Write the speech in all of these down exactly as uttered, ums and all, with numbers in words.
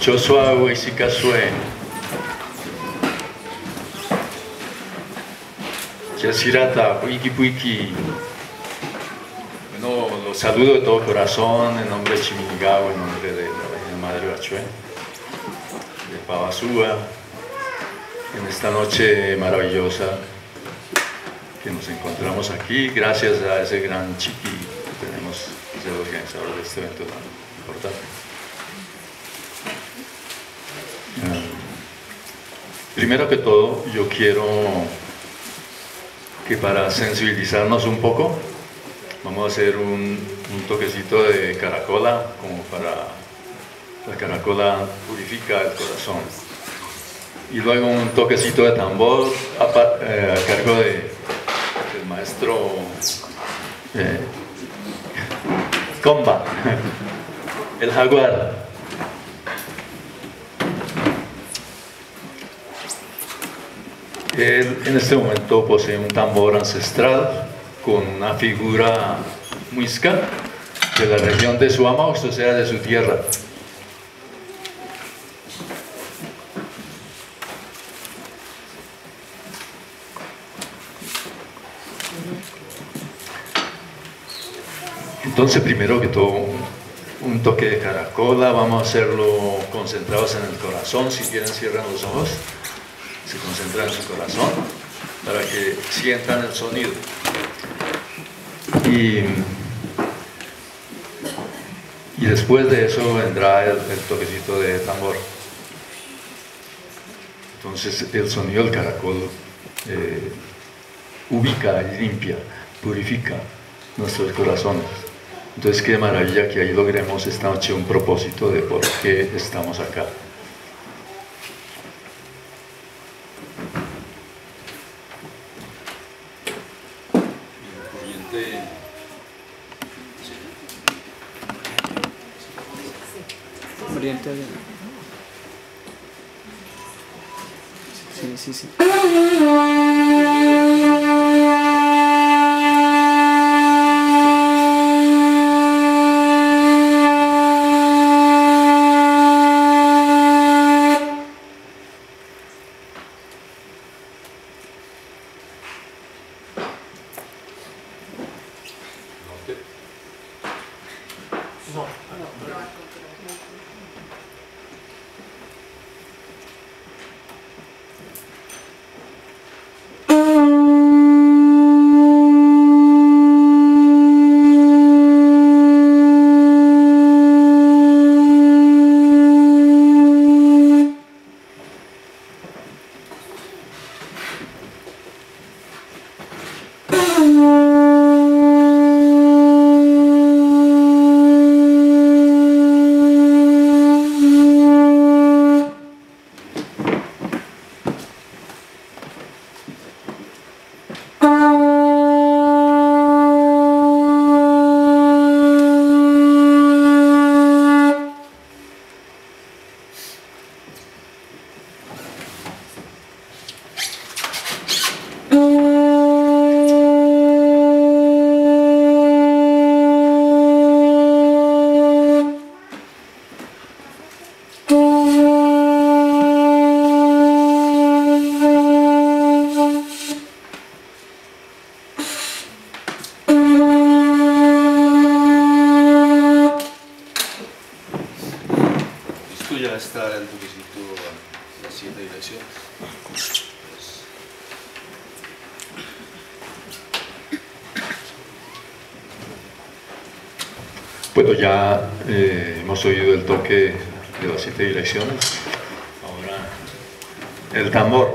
Joshua Huesicasue, Yasirata, Puiki Puiki. Bueno, los saludo de todo corazón en nombre de Chimingao, en nombre de la Madre Bachué, de Pavasúa, en esta noche maravillosa que nos encontramos aquí, gracias a ese gran chiqui que tenemos, que es el organizador de este evento tan importante. Primero que todo, yo quiero que para sensibilizarnos un poco, vamos a hacer un, un toquecito de caracola, como para la caracola purifica el corazón. Y luego un toquecito de tambor a, eh, a cargo de, del maestro eh, Comba, el jaguar. Él en este momento posee un tambor ancestral con una figura muisca de la región de Suamaox, o sea, de su tierra. Entonces, primero que todo, un toque de caracola, vamos a hacerlo concentrados en el corazón. Si quieren, cierran los ojos, se concentran en su corazón para que sientan el sonido. Y, y después de eso vendrá el, el toquecito de tambor. Entonces el sonido del caracol eh, ubica, limpia, purifica nuestros corazones. Entonces qué maravilla que ahí logremos esta noche un propósito de por qué estamos acá. Oriente. Sí, sí, sí. Ya está el toquecito a las siete direcciones. Bueno, ya eh, hemos oído el toque de las siete direcciones. Ahora el tambor.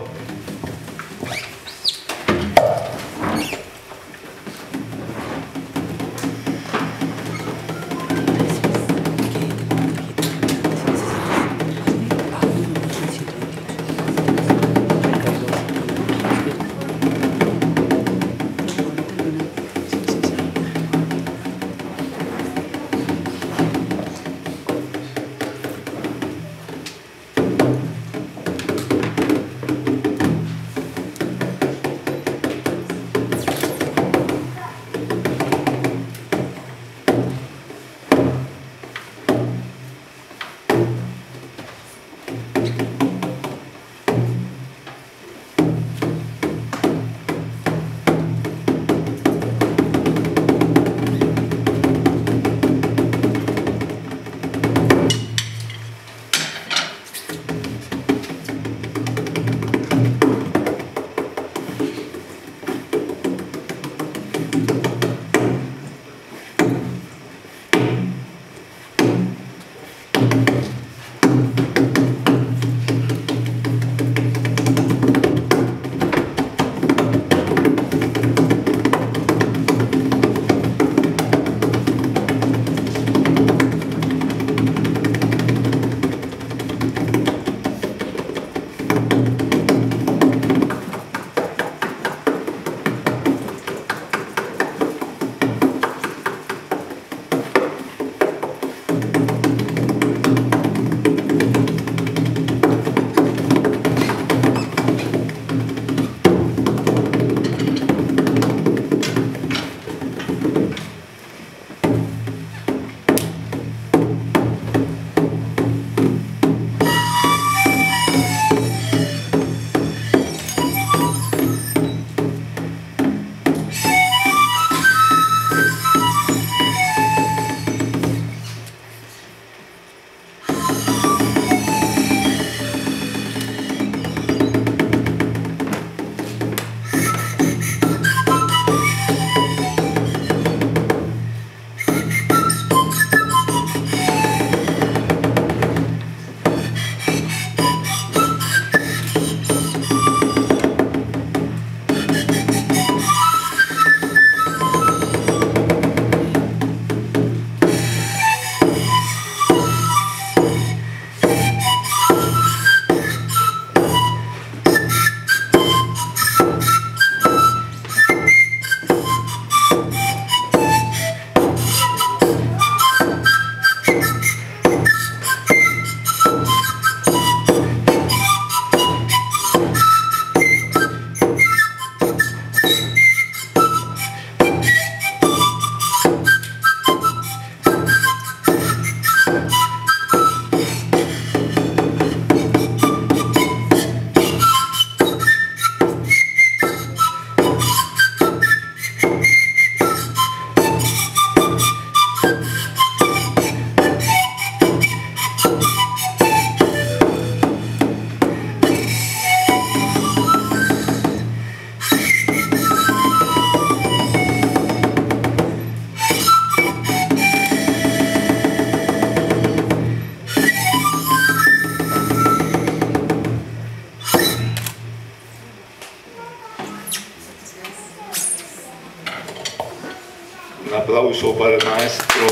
aplauso para el maestro.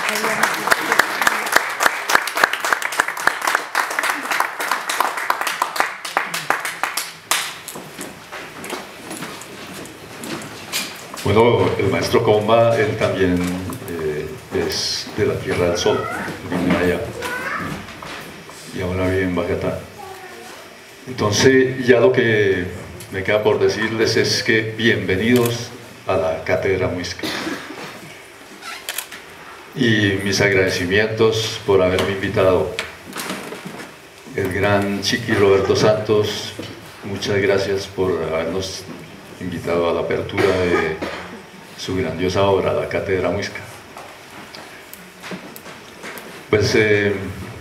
Bueno, el maestro Comba, él también eh, es de la Tierra del Sol, viene allá y ahora vive en Bogotá. Entonces, ya lo que me queda por decirles es que bienvenidos a la Cátedra Muisca. Y mis agradecimientos por haberme invitado. El gran Chiqui Roberto Santos, muchas gracias por habernos invitado a la apertura de su grandiosa obra, la Cátedra Muisca. Pues eh,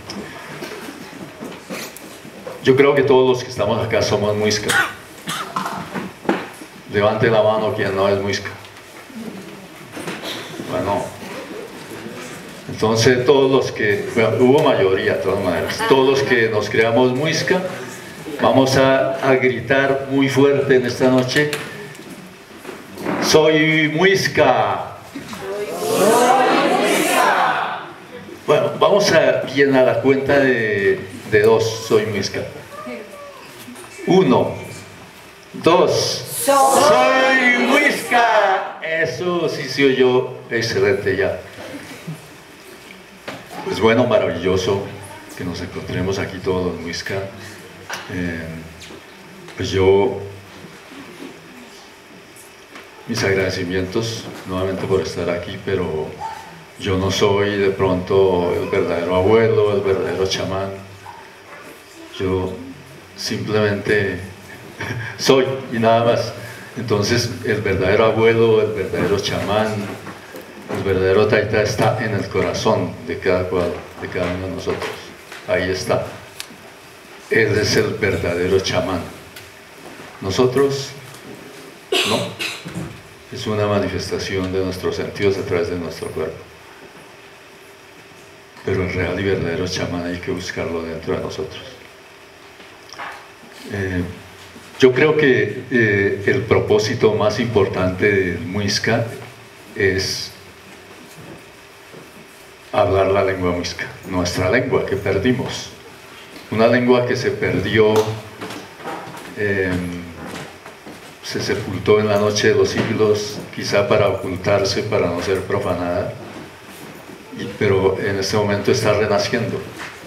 yo creo que todos los que estamos acá somos muisca. Levante la mano quien no es muisca. Bueno, entonces todos los que, bueno, hubo mayoría de todas maneras, todos los que nos creamos muisca, vamos a, a gritar muy fuerte en esta noche: ¡Soy muisca! ¡Soy muisca! Bueno, vamos a bien a la cuenta de, de dos, soy muisca. Uno, dos, soy muisca. Eso sí se oyó excelente ya. Pues bueno, maravilloso que nos encontremos aquí todos los muisca. Eh, pues yo, mis agradecimientos nuevamente por estar aquí, pero yo no soy de pronto el verdadero abuelo, el verdadero chamán. Yo simplemente soy y nada más. Entonces el verdadero abuelo, el verdadero chamán, el verdadero taita está en el corazón de cada cual, de cada uno de nosotros. Ahí está. Él es el verdadero chamán. Nosotros no. Es una manifestación de nuestros sentidos a través de nuestro cuerpo. Pero el real y verdadero chamán hay que buscarlo dentro de nosotros. Eh, yo creo que eh, el propósito más importante del muisca es hablar la lengua muisca, nuestra lengua que perdimos. Una lengua que se perdió, eh, se sepultó en la noche de los siglos, quizá para ocultarse, para no ser profanada, y, pero en este momento está renaciendo.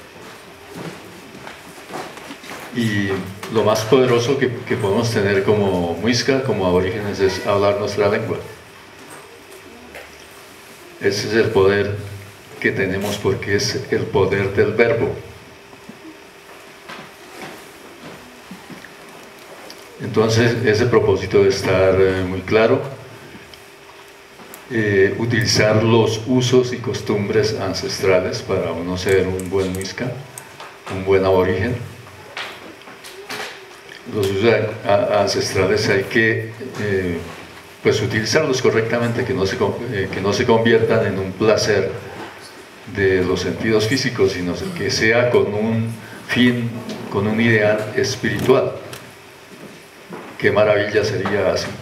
Y lo más poderoso que, que podemos tener como muisca, como aborígenes, es hablar nuestra lengua. Ese es el poder que tenemos, porque es el poder del verbo. Entonces ese propósito debe estar eh, muy claro. Eh, utilizar los usos y costumbres ancestrales para uno ser un buen muisca, un buen aborigen. Los usos ancestrales hay que eh, pues utilizarlos correctamente, que no, se, eh, que no se conviertan en un placer de los sentidos físicos, sino que sea con un fin, con un ideal espiritual. Qué maravilla sería así,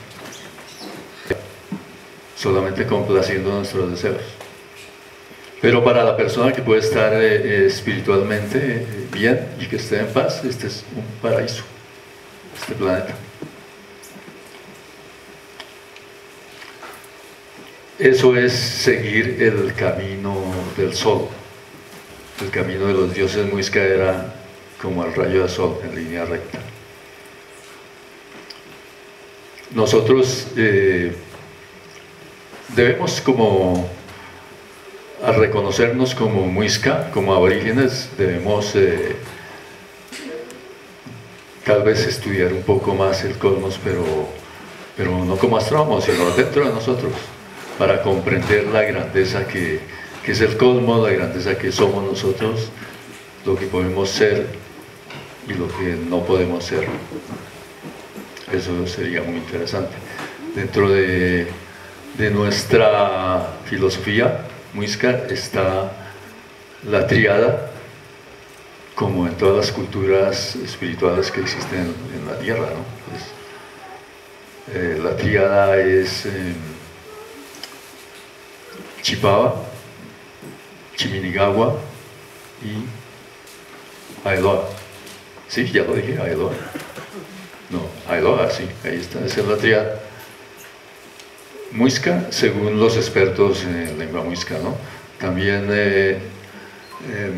solamente complaciendo nuestros deseos. Pero para la persona que puede estar eh, espiritualmente eh, bien y que esté en paz, este es un paraíso, este planeta. Eso es seguir el camino del sol. El camino de los dioses muisca era como el rayo del sol, en línea recta. Nosotros eh, debemos como a reconocernos como muisca, como aborígenes, debemos eh, tal vez estudiar un poco más el cosmos, pero, pero no como astrónomos, sino dentro de nosotros, para comprender la grandeza que, que es el cosmos, la grandeza que somos nosotros, lo que podemos ser y lo que no podemos ser. Eso sería muy interesante. Dentro de, de nuestra filosofía muisca está la tríada, como en todas las culturas espirituales que existen en, en la tierra, ¿no? Pues, eh, la tríada es eh, Chipaba, Chiminigagua y Ailoa. Sí, ya lo dije, Ailoa. No, Ailoa, sí, ahí está, esa es la tríada. Muisca, según los expertos en lengua muisca, ¿no? También, eh, eh,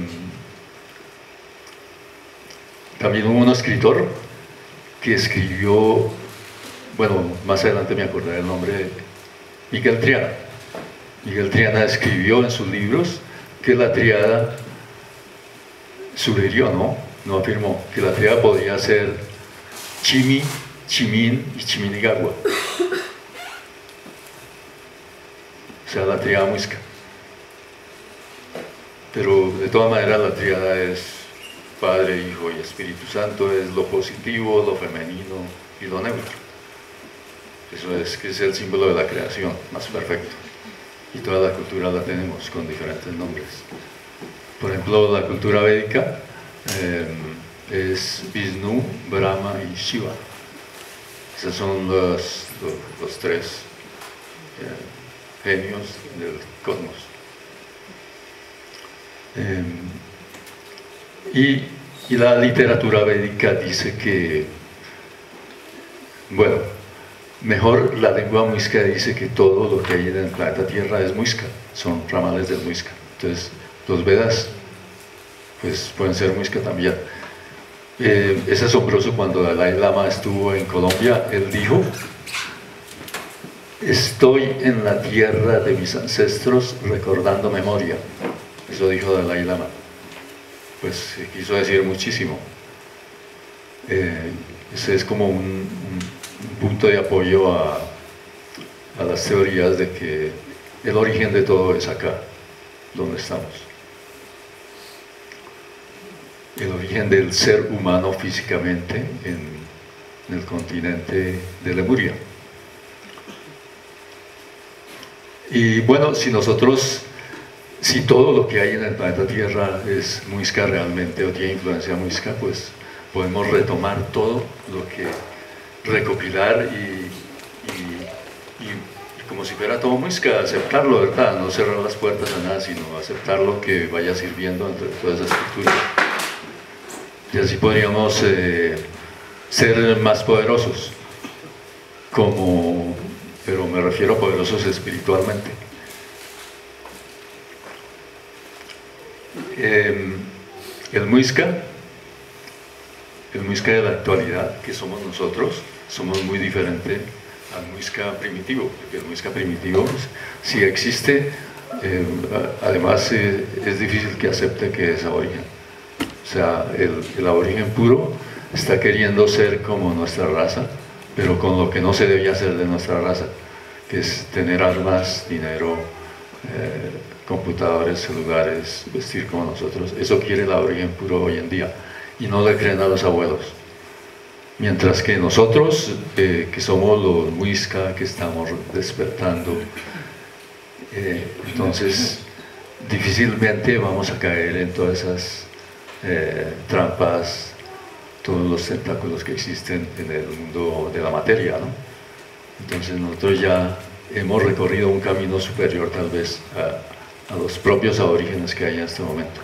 también hubo un escritor que escribió, bueno, más adelante me acordaré del nombre, Miguel Triana. Miguel Triana escribió en sus libros que la tríada sugirió, ¿no? No afirmó que la tríada podía ser Chimi, Chimín y Chiminigagua. O sea, la tríada muisca. Pero de todas maneras la tríada es Padre, Hijo y Espíritu Santo, es lo positivo, lo femenino y lo neutro. Eso es que es el símbolo de la creación más perfecto. Y toda la cultura la tenemos con diferentes nombres. Por ejemplo, la cultura védica eh, es Vishnu, Brahma y Shiva. Esos son los, los, los tres eh, genios del cosmos. Eh, y, y la literatura védica dice que, bueno, mejor la lengua muisca dice que todo lo que hay en el planeta Tierra es muisca, son ramales del muisca. Entonces, los Vedas pues, pueden ser muisca también. Eh, es asombroso cuando Dalai Lama estuvo en Colombia, él dijo: estoy en la tierra de mis ancestros recordando memoria. Eso dijo Dalai Lama. Pues quiso decir muchísimo. Eh, ese es como un, un, un punto de apoyo a, a las teorías de que el origen de todo es acá, donde estamos. El origen del ser humano físicamente en, en el continente de Lemuria. Y bueno, si nosotros, si todo lo que hay en el planeta Tierra es muisca realmente o tiene influencia muisca, pues podemos retomar todo lo que recopilar y, y, y, y como si fuera todo muisca, aceptarlo, ¿verdad? No cerrar las puertas a nada, sino aceptar lo que vaya sirviendo entre todas esas estructuras. Y así podríamos eh, ser más poderosos, como, pero me refiero a poderosos espiritualmente. Eh, el muisca, el muisca de la actualidad, que somos nosotros, somos muy diferentes al muisca primitivo, porque el muisca primitivo, pues, si existe, eh, además eh, es difícil que acepte que es aborigen. O sea, el, el aborigen puro está queriendo ser como nuestra raza, pero con lo que no se debía hacer de nuestra raza, que es tener armas, dinero, eh, computadores, celulares, vestir como nosotros. Eso quiere el aborigen puro hoy en día, y no le creen a los abuelos. Mientras que nosotros, eh, que somos los muisca, que estamos despertando, eh, entonces difícilmente vamos a caer en todas esas eh, trampas, todos los tentáculos que existen en el mundo de la materia, ¿no? Entonces nosotros ya hemos recorrido un camino superior tal vez a, a los propios aborígenes que hay en este momento.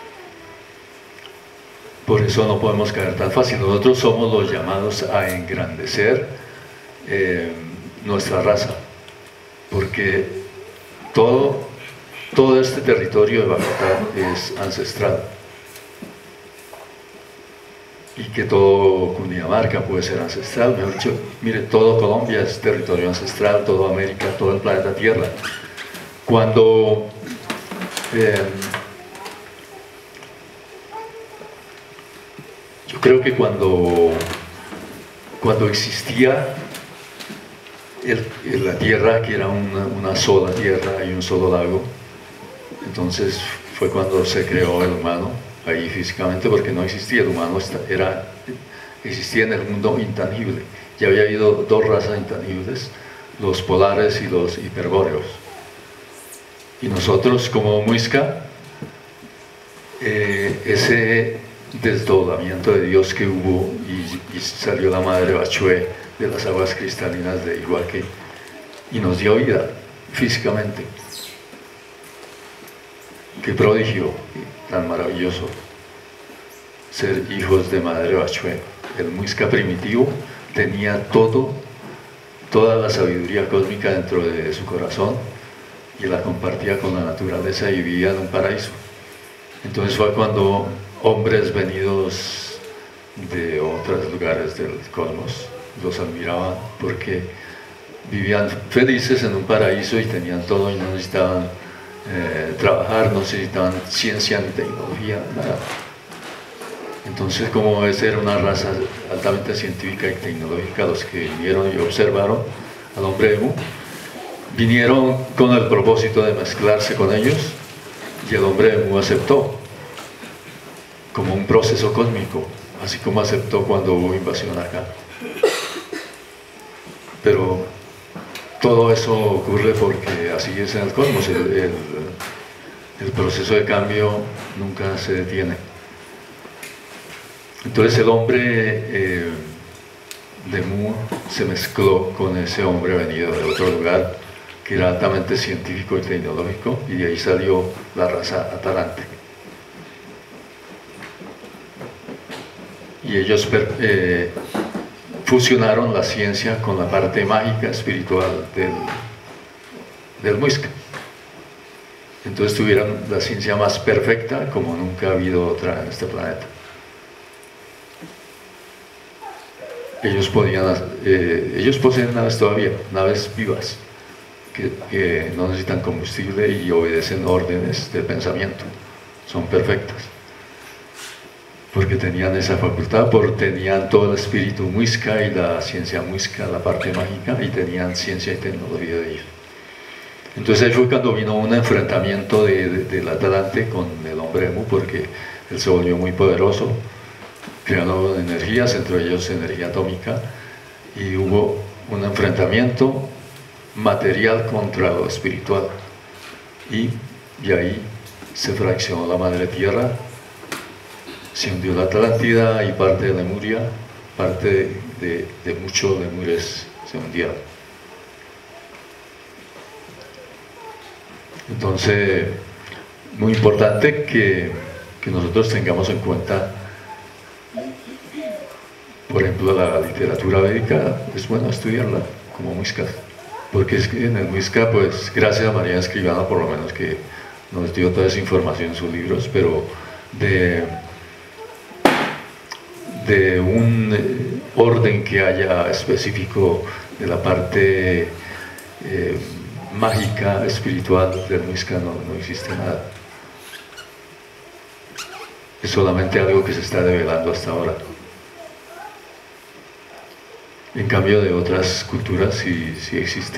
Por eso no podemos caer tan fácil. Nosotros somos los llamados a engrandecer eh, nuestra raza, porque todo, todo este territorio de Bogotá es ancestral, y que todo Cundinamarca puede ser ancestral. Mejor dicho, mire, todo Colombia es territorio ancestral, toda América, todo el planeta Tierra. Cuando eh, yo creo que cuando cuando existía el, el, la Tierra, que era una, una sola tierra y un solo lago, entonces fue cuando se creó el humano ahí físicamente, porque no existía el humano, era, existía en el mundo intangible. Ya había habido dos razas intangibles, los polares y los hiperbóreos. Y nosotros como muisca, eh, ese desdoblamiento de Dios que hubo, y, y salió la madre Bachué de las aguas cristalinas de Iguaque y nos dio vida físicamente. qué prodigio tan maravilloso ser hijos de Madre Bachué. El Muisca primitivo tenía todo, toda la sabiduría cósmica dentro de su corazón y la compartía con la naturaleza y vivía en un paraíso. Entonces fue cuando hombres venidos de otros lugares del cosmos los admiraban porque vivían felices en un paraíso y tenían todo y no necesitaban eh, trabajar, no necesitaban ciencia ni tecnología, nada. Entonces, como esa era una raza altamente científica y tecnológica, los que vinieron y observaron al hombre de Mu, vinieron con el propósito de mezclarse con ellos y el hombre de Mu aceptó como un proceso cósmico, así como aceptó cuando hubo invasión acá. Pero todo eso ocurre porque así es en el cosmos, el, el, el proceso de cambio nunca se detiene. Entonces el hombre eh, de Mu se mezcló con ese hombre venido de otro lugar que era altamente científico y tecnológico, y de ahí salió la raza Atalante. Y ellos eh, fusionaron la ciencia con la parte mágica espiritual del, del Muisca. Entonces tuvieron la ciencia más perfecta como nunca ha habido otra en este planeta. Ellos, podían, eh, ellos poseen naves todavía, naves vivas, que, que no necesitan combustible y obedecen órdenes de pensamiento, son perfectas, porque tenían esa facultad, porque tenían todo el espíritu muisca y la ciencia muisca, la parte mágica, y tenían ciencia y tecnología de ellos. Entonces ahí fue cuando vino un enfrentamiento de, de, del Atalante con el hombre de Mu, porque él se volvió muy poderoso, creando energías, entre ellos energía atómica, y hubo un enfrentamiento material contra lo espiritual, y de ahí se fraccionó la madre tierra, se hundió la Atlántida y parte de Lemuria, parte de, de muchos lemures se hundieron. Entonces, muy importante que, que nosotros tengamos en cuenta, por ejemplo, la literatura védica. Es bueno estudiarla como muiscas, porque es que en el Muisca, pues gracias a María Escribano por lo menos, que nos dio toda esa información en sus libros, pero de, de un orden que haya específico de la parte eh, mágica, espiritual del Muisca, no, no existe nada. Es solamente algo que se está develando hasta ahora. En cambio, de otras culturas sí, sí existe.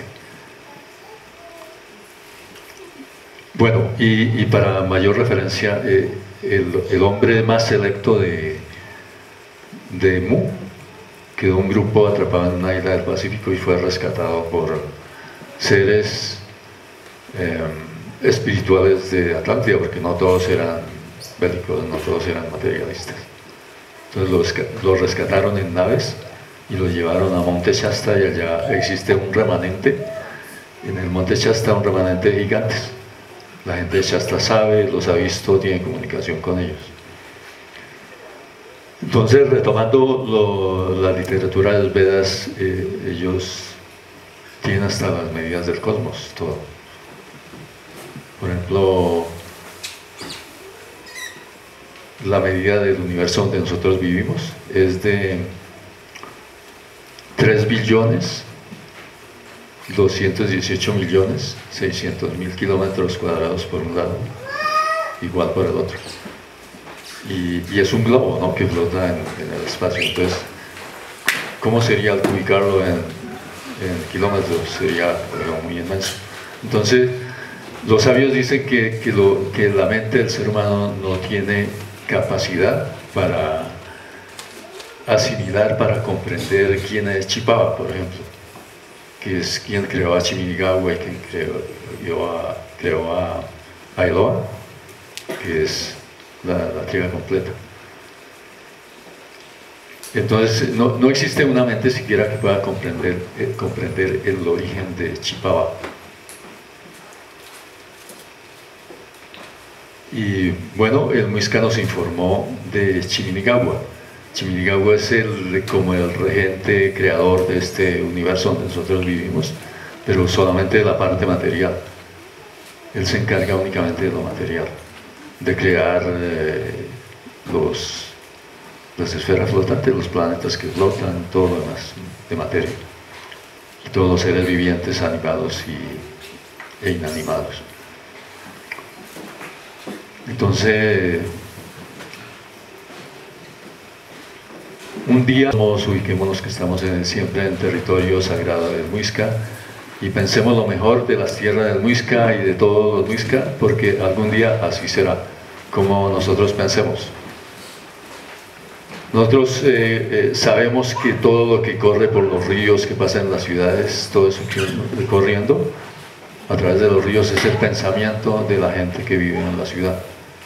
Bueno, y, y para mayor referencia, eh, el, el hombre más selecto de, de Mu quedó un grupo atrapado en una isla del Pacífico y fue rescatado por seres eh, espirituales de Atlántida, porque no todos eran bélicos, no todos eran materialistas. Entonces los, los rescataron en naves y los llevaron a Monte Shasta, y allá existe un remanente. En el Monte Shasta un remanente de gigantes. La gente de Shasta sabe, los ha visto, tiene comunicación con ellos. Entonces, retomando lo, la literatura de los Vedas, eh, ellos tienen hasta las medidas del cosmos, todo. Por ejemplo, la medida del universo donde nosotros vivimos es de tres billones doscientos dieciocho millones seiscientos mil kilómetros cuadrados por un lado, igual por el otro, y, y es un globo, ¿no?, que flota en, en el espacio. Entonces, ¿cómo sería al ubicarlo en, en kilómetros? Sería algo muy inmenso. Entonces, los sabios dicen que, que, lo, que la mente del ser humano no tiene capacidad para asimilar, para comprender quién es Chipaba, por ejemplo, que es quien creó a Chiminigawa y quien creó, a, creó a, a Eloa, que es la, la triga completa. Entonces no, no existe una mente siquiera que pueda comprender, eh, comprender el origen de Chipaba. Y bueno, el Muisca nos informó de Chiminigagua. Chiminigagua es el, como el regente creador de este universo donde nosotros vivimos, pero solamente de la parte material. Él se encarga únicamente de lo material, de crear eh, los, las esferas flotantes, los planetas que flotan, todo lo demás de materia, y todos los seres vivientes animados y, e inanimados. Entonces, un día nos ubiquémonos que estamos en, siempre en territorio sagrado del Muisca, y pensemos lo mejor de las tierras del Muisca y de todos los Muisca, porque algún día así será, como nosotros pensemos. Nosotros eh, eh, sabemos que todo lo que corre por los ríos, que pasa en las ciudades, todo eso que va corriendo a través de los ríos es el pensamiento de la gente que vive en la ciudad,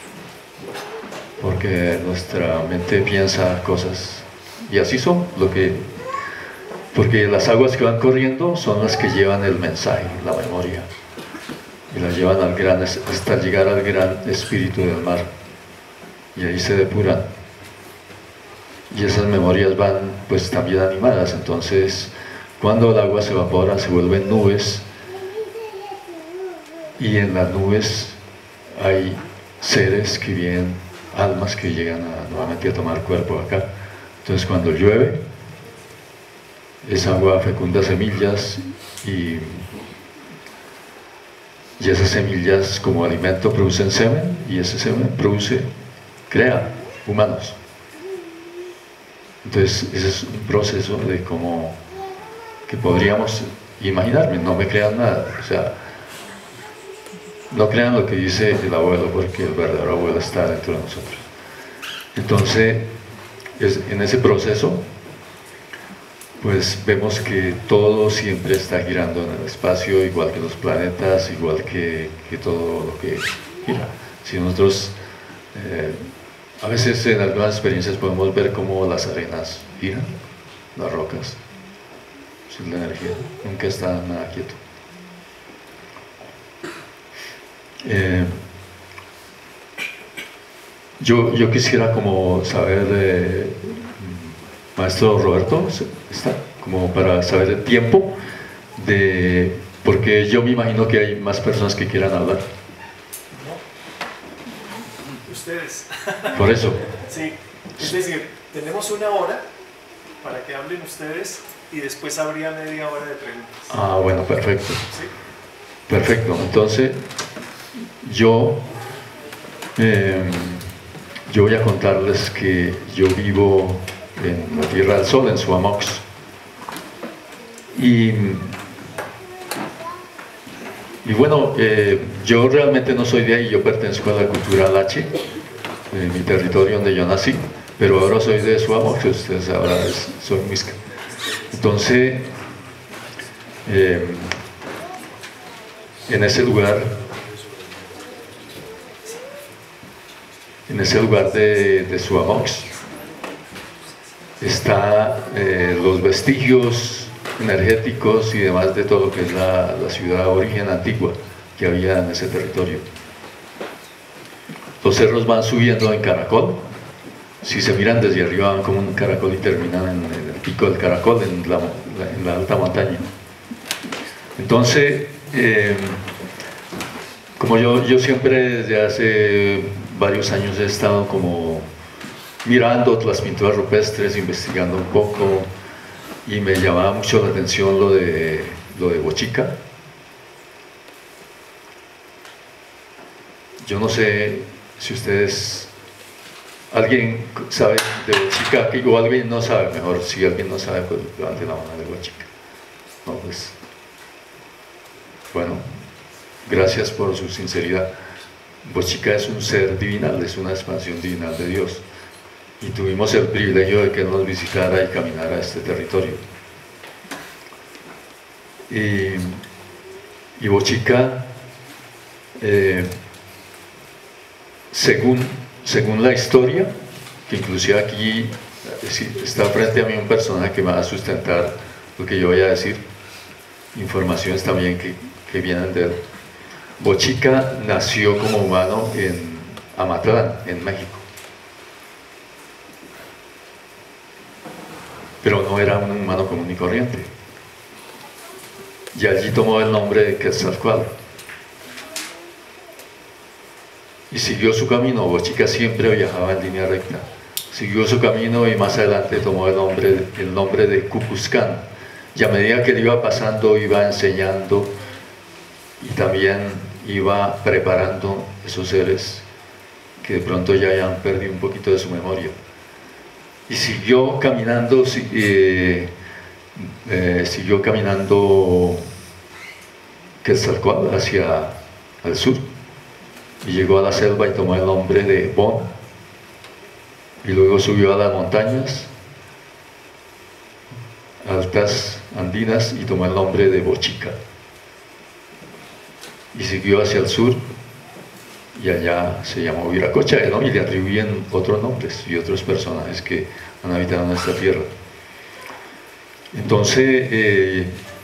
porque nuestra mente piensa cosas y así son, lo que, porque las aguas que van corriendo son las que llevan el mensaje, la memoria, y la llevan al gran, hasta llegar al gran espíritu del mar, y ahí se depuran, y esas memorias van pues también animadas. Entonces cuando el agua se evapora se vuelven nubes, y en las nubes hay seres que vienen, almas que llegan a, nuevamente a tomar cuerpo acá. Entonces cuando llueve, esa agua fecunda semillas, y, y esas semillas como alimento producen semen, y ese semen produce, crea humanos. Entonces ese es un proceso de cómo que podríamos imaginarme. No me crean nada, o sea, no crean lo que dice el abuelo, porque el verdadero abuelo está dentro de nosotros. Entonces, es, en ese proceso, pues vemos que todo siempre está girando en el espacio, igual que los planetas, igual que, que todo lo que gira. Si nosotros, eh, a veces en algunas experiencias podemos ver cómo las arenas giran, las rocas, es la energía, nunca está nada quieto. Eh, yo, yo quisiera como saber, eh, maestro Roberto, ¿está? Como para saber el tiempo, de, porque yo me imagino que hay más personas que quieran hablar. No. Ustedes. Por eso. Sí, es decir, tenemos una hora para que hablen ustedes y después habría media hora de preguntas. Ah, bueno, perfecto. ¿Sí? Perfecto, entonces yo, eh, yo voy a contarles que yo vivo en la Tierra del Sol, en Suamox, y, y bueno, eh, yo realmente no soy de ahí, yo pertenezco a la cultura Apache, en mi territorio donde yo nací, pero ahora soy de Suamox, ustedes ahora es, soy Muisca. Entonces, eh, en ese lugar, en ese lugar de, de Suamox, está eh, los vestigios energéticos y demás de todo lo que es la, la ciudad origen antigua que había en ese territorio. Los cerros van subiendo en caracol, si se miran desde arriba van como un caracol y terminan en, en el pico del caracol, en la, la, en la alta montaña. Entonces, eh, como yo, yo siempre desde hace varios años he estado como mirando las pinturas rupestres, investigando un poco, y me llamaba mucho la atención lo de, lo de Bochica. Yo no sé si ustedes, alguien sabe de Bochica, o alguien no sabe, mejor, si alguien no sabe, pues levante la mano de Bochica. No, pues, bueno, gracias por su sinceridad. Bochica es un ser divinal, es una expansión divinal de Dios, y tuvimos el privilegio de que nos visitara y caminara a este territorio. Y, y Bochica, eh, según, según la historia, que inclusive aquí está frente a mí un personaje que me va a sustentar lo que yo voy a decir, informaciones también que, que vienen de él. Bochica nació como humano en, a Matlán, en México. Pero no era un humano común y corriente. Y allí tomó el nombre de Quetzalcóatl. Y siguió su camino. Bochica siempre viajaba en línea recta. Siguió su camino y más adelante tomó el nombre, el nombre de Cucuzcán. Y a medida que él iba pasando, iba enseñando y también iba preparando esos seres que de pronto ya hayan perdido un poquito de su memoria. Y siguió caminando, eh, eh, siguió caminando Quetzalcóatl hacia el sur. Y llegó a la selva y tomó el nombre de Bon. Y luego subió a las montañas altas andinas y tomó el nombre de Bochica. Y siguió hacia el sur y allá se llamó Viracocha, ¿no? Y le atribuyen otros nombres y otros personajes que han habitado en esta tierra. Entonces, eh,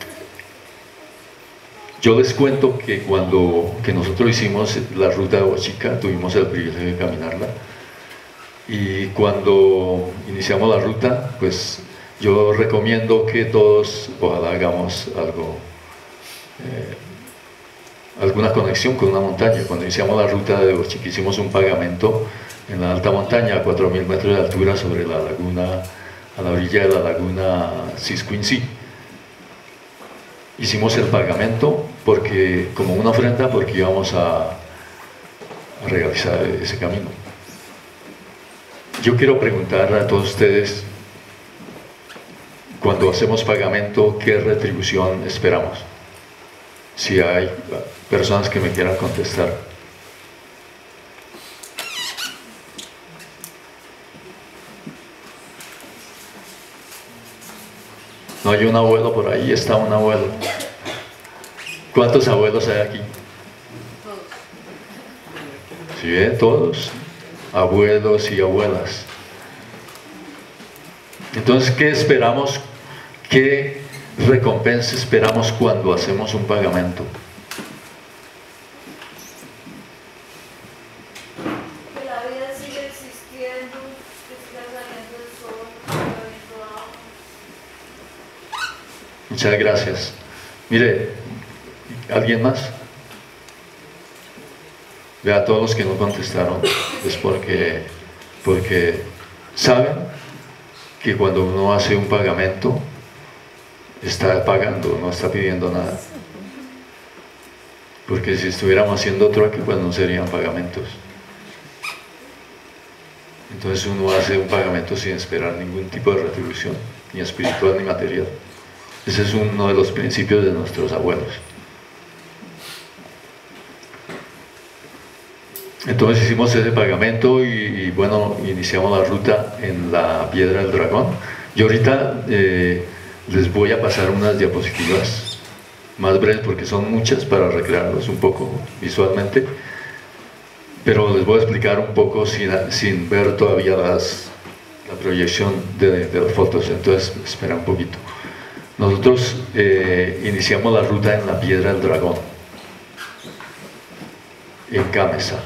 yo les cuento que cuando que nosotros hicimos la ruta de Bochica, tuvimos el privilegio de caminarla, y cuando iniciamos la ruta, pues yo recomiendo que todos ojalá hagamos algo, eh, alguna conexión con una montaña. Cuando iniciamos la ruta de Bochica hicimos un pagamento en la alta montaña a cuatro mil metros de altura sobre la laguna, a la orilla de la laguna Siscuincí. Hicimos el pagamento porque, como una ofrenda, porque íbamos a, a realizar ese camino. Yo quiero preguntar a todos ustedes, cuando hacemos pagamento, ¿qué retribución esperamos? Si hay personas que me quieran contestar. No hay un abuelo por ahí, está un abuelo. ¿Cuántos abuelos hay aquí? ¿Sí ven? Todos. Abuelos y abuelas. Entonces, ¿qué esperamos? ¿Qué recompensa esperamos cuando hacemos un pagamento? Que la vida sigue existiendo, que siga saliendo el sol, que siga habiendo agua. Muchas gracias. Mire, ¿alguien más? Vea, a todos los que no contestaron es porque, porque saben que cuando uno hace un pagamento está pagando, no está pidiendo nada. Porque si estuviéramos haciendo trueque, pues no serían pagamentos. Entonces uno hace un pagamento sin esperar ningún tipo de retribución, ni espiritual ni material. Ese es uno de los principios de nuestros abuelos. Entonces hicimos ese pagamento y, y bueno, iniciamos la ruta en la Piedra del Dragón. Y ahorita eh, les voy a pasar unas diapositivas más breves porque son muchas para recrearlos un poco visualmente, pero les voy a explicar un poco sin, sin ver todavía las, la proyección de, de las fotos. Entonces espera un poquito. Nosotros eh, iniciamos la ruta en la Piedra del Dragón, en Cámeza.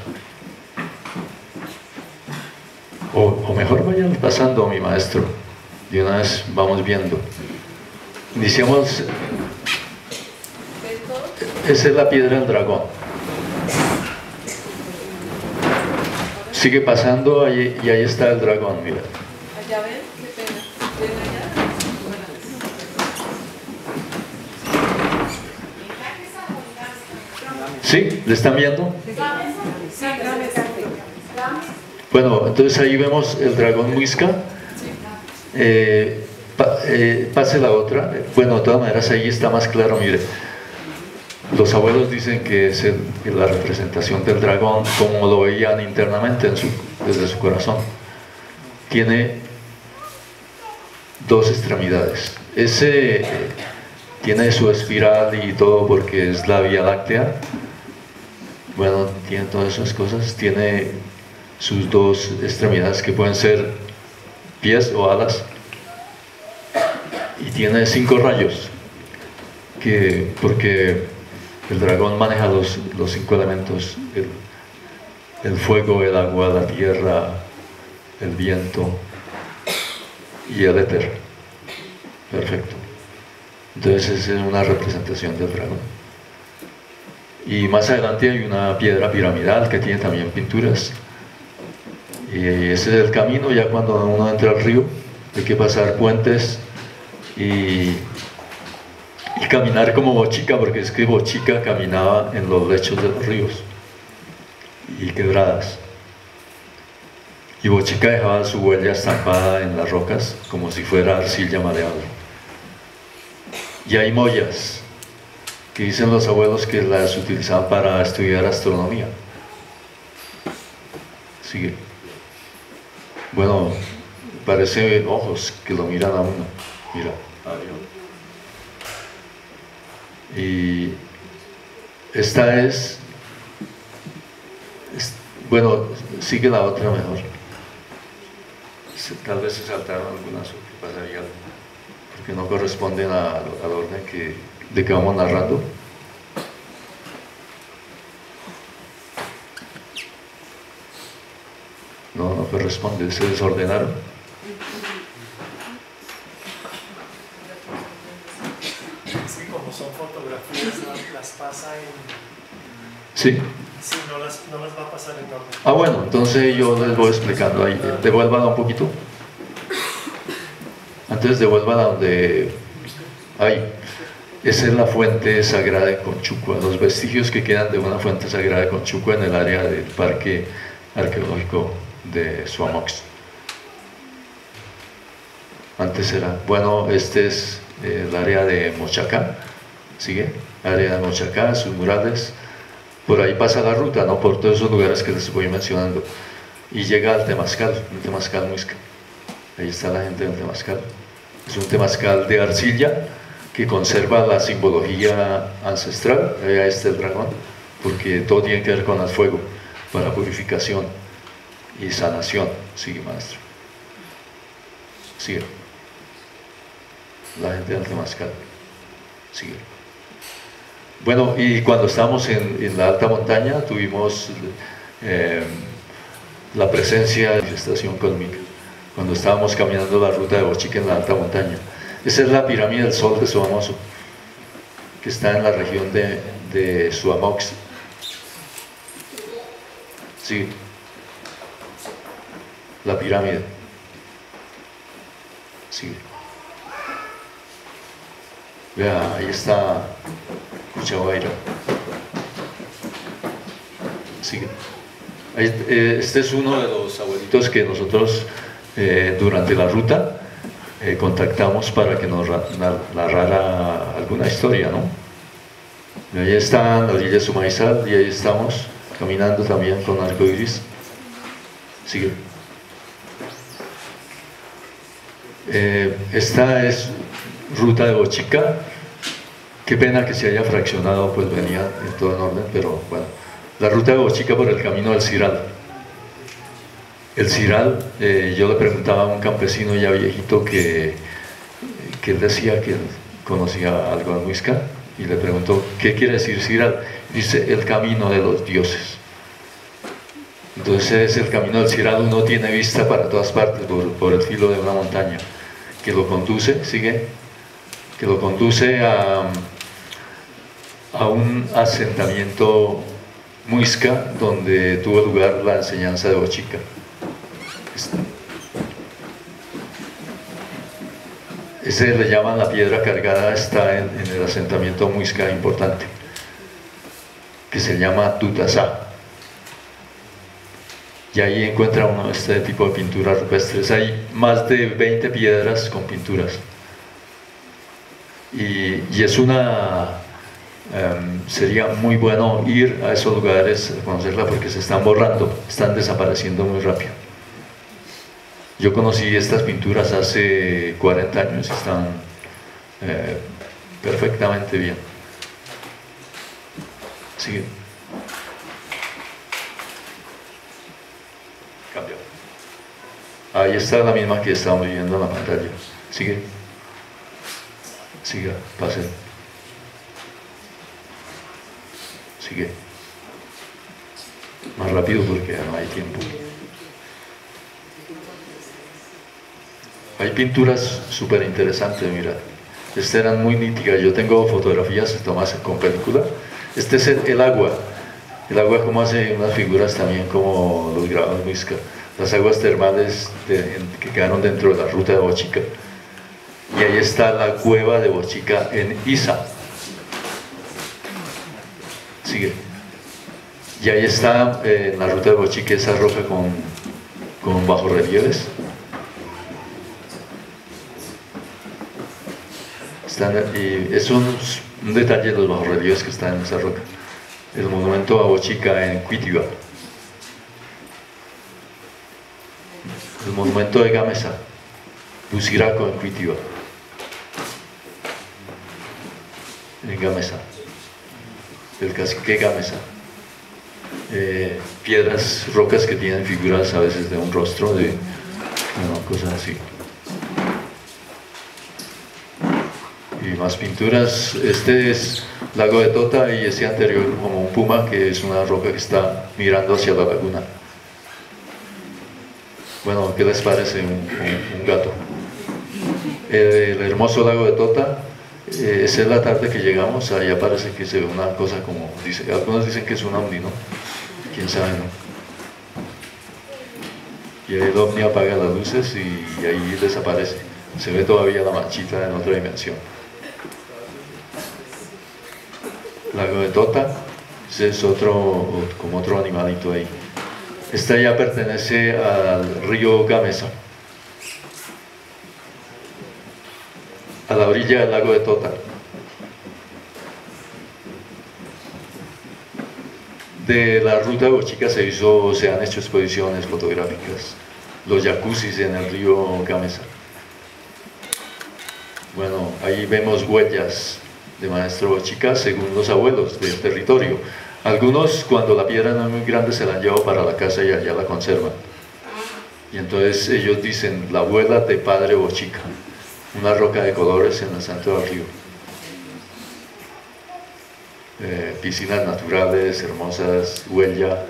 O, o mejor vayan pasando, mi maestro, de una vez vamos viendo. Iniciamos, esa es la Piedra del Dragón. Sigue pasando ahí, y ahí está el dragón, mira. Allá ven, qué pena. ¿Ven allá? ¿Sí? ¿Le están viendo? Sí, gracias. Bueno, entonces ahí vemos el dragón Muisca. Eh, pa, eh, pase la otra. Bueno, de todas maneras ahí está más claro, mire. Los abuelos dicen que es el, la representación del dragón como lo veían internamente en su, desde su corazón. Tiene dos extremidades. Ese eh, tiene su espiral y todo porque es la Vía Láctea. Bueno, tiene todas esas cosas. Tiene sus dos extremidades que pueden ser pies o alas. Y tiene cinco rayos. Que, porque el dragón maneja los, los cinco elementos, el, el fuego, el agua, la tierra, el viento y el éter. Perfecto. Entonces es una representación del dragón. Y más adelante hay una piedra piramidal que tiene también pinturas. Y ese es el camino. Ya cuando uno entra al río hay que pasar puentes y, y caminar como Bochica, porque es que Bochica caminaba en los lechos de los ríos y quebradas. Y Bochica dejaba su huella estampada en las rocas como si fuera arcilla maleable. Y hay mollas que dicen los abuelos que las utilizaban para estudiar astronomía. Sigue. Bueno, parece ojos que lo miran a uno. Mira. Y esta es, es bueno, sigue la otra mejor. Tal vez se saltaron algunas o que pasaría algo, porque no corresponden a, al orden que, de que vamos narrando. No, no corresponde, se desordenaron. Es que como son fotografías, las, las pasa en... Sí. Sí, no las, no las va a pasar en orden. Ah, bueno, entonces yo les voy explicando ahí. Devuélvala un poquito. Antes devuélvala donde... Ahí. Esa es la fuente sagrada de Conchucua, los vestigios que quedan de una fuente sagrada de Conchucua en el área del Parque Arqueológico de Suamox. Antes era... Bueno, este es eh, el área de Mochacá. ¿Sigue? Área de Mochacá, sus murales. Por ahí pasa la ruta, ¿no? Por todos esos lugares que les voy mencionando. Y llega al Temazcal, el Temazcal Muisca. Ahí está la gente del Temazcal. Es un temazcal de arcilla que conserva la simbología ancestral. Allá está el dragón, porque todo tiene que ver con el fuego, para purificación y sanación. Sigue, maestro. Sigue. La gente del Temazcal. Sigue. Bueno, y cuando estábamos en, en la alta montaña tuvimos eh, la presencia de la estación cósmica, cuando estábamos caminando la ruta de Bochica en la alta montaña. Esa es la pirámide del Sol de Sogamoso, que está en la región de, de Suamox. Sí, la pirámide. Sí. Vea, ahí está Cuchabaira. Sigue. Este es uno de los abuelitos que nosotros eh, durante la ruta eh, contactamos para que nos narrara alguna historia, ¿no? Y ahí están la orilla de Sumaizal y ahí estamos caminando también con arcoíris. Sigue. Eh, esta es ruta de Bochica. Qué pena que se haya fraccionado, pues venía en todo en orden, pero bueno. La ruta de Bochica por el camino del Ciral. El Ciral, eh, yo le preguntaba a un campesino ya viejito que, que él decía que él conocía algo de Muisca, y le preguntó, ¿qué quiere decir Ciral? Dice, el camino de los dioses. Entonces el camino del Ciral, uno tiene vista para todas partes, por, por el filo de una montaña, que lo conduce, sigue, que lo conduce a, a un asentamiento muisca donde tuvo lugar la enseñanza de Bochica. Ese le llaman la piedra cargada, está en, en el asentamiento muisca importante, que se llama Tutasá. Y ahí encuentra uno este tipo de pinturas rupestres. Hay más de veinte piedras con pinturas. Y, y es una... Um, sería muy bueno ir a esos lugares, a conocerla, porque se están borrando, están desapareciendo muy rápido. Yo conocí estas pinturas hace cuarenta años y están eh, perfectamente bien. Sigue. Cambia. Ahí está la misma que estamos viendo en la pantalla. Sigue. Siga, pase. Sigue. más rápido porque ya no hay tiempo. Hay pinturas súper interesantes, mira. Estas eran muy nítidas. Yo tengo fotografías tomadas con película. Este es el, el agua. El agua como hace unas figuras también como los grabados de Muisca. Las aguas termales de, que quedaron dentro de la ruta de Bochica. Y ahí está la cueva de Bochica en Isa. Sigue. Y ahí está eh, en la ruta de Bochica esa roca con, con bajorrelieves. Están, y es un, un detalle de los bajorrelieves que están en esa roca. El monumento a Bochica en Cuitiba. El monumento de Gamesa, Luciraco en Cuitiba. En Gamesa. El cacique Gamesa. Eh, piedras, rocas que tienen figuras a veces de un rostro, de bueno, cosas así. Y más pinturas. Este es Lago de Tota y ese anterior como un puma, que es una roca que está mirando hacia la laguna. Bueno, ¿qué les parece un, un, un gato? El, el hermoso Lago de Tota, eh, esa es la tarde que llegamos, ahí parece que se ve una cosa como, dice, algunos dicen que es un ovni, ¿no? Quién sabe, ¿no? Y el ovni apaga las luces y, y ahí desaparece. Se ve todavía la manchita en otra dimensión. Lago de Tota, ese es otro, como otro animalito ahí. Esta ya pertenece al río Gamesa, a la orilla del lago de Tota. De la ruta de Bochica se hizo, se han hecho exposiciones fotográficas, los jacuzzis en el río Gamesa. Bueno, ahí vemos huellas de Maestro Bochica según los abuelos del territorio. Algunos, cuando la piedra no es muy grande, se la han llevado para la casa y allá la conservan. Y entonces ellos dicen, la abuela de Padre Bochica, una roca de colores en el centro del río. Eh, piscinas naturales, hermosas, huella,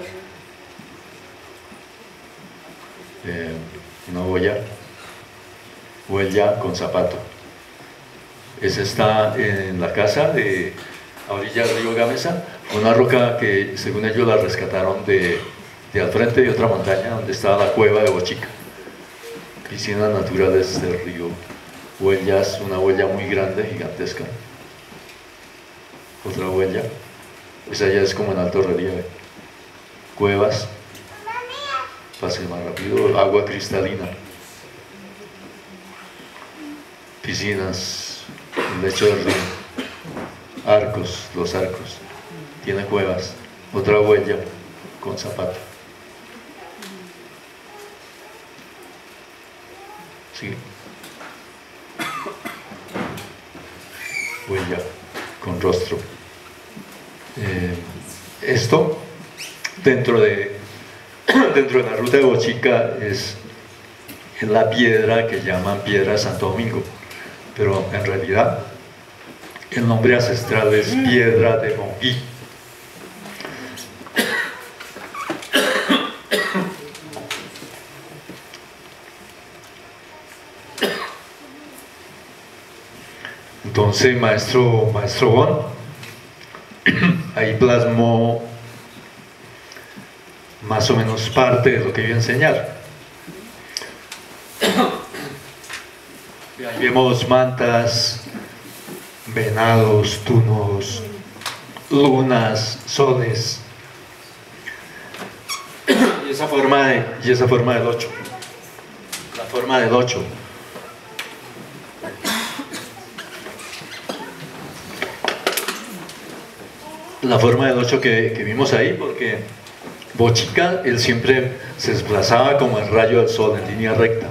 eh, una huella, huella con zapato. Esa está en la casa de a orilla del río Gamesa, una roca que según ellos la rescataron de, de al frente de otra montaña donde estaba la cueva de Bochica. Piscinas naturales del río, huellas, una huella muy grande, gigantesca. Otra huella, esa ya es como en alto relieve. Cuevas, pase más rápido, agua cristalina. Piscinas, el lecho del río, arcos, los arcos, tiene cuevas, otra huella con zapato. Sí. Huella con rostro. Eh, esto dentro de dentro de la ruta de Bochica es en la piedra que llaman piedra de Santo Domingo, pero en realidad el nombre ancestral es piedra de Monguí. Entonces, maestro, maestro Bon, ahí plasmó más o menos parte de lo que iba a enseñar. Ahí vemos mantas, venados, tunos, lunas, soles, y esa forma de, y esa forma del ocho, la forma del ocho. La forma del ocho que, que vimos ahí, porque Bochica, él siempre se desplazaba como el rayo del sol en línea recta.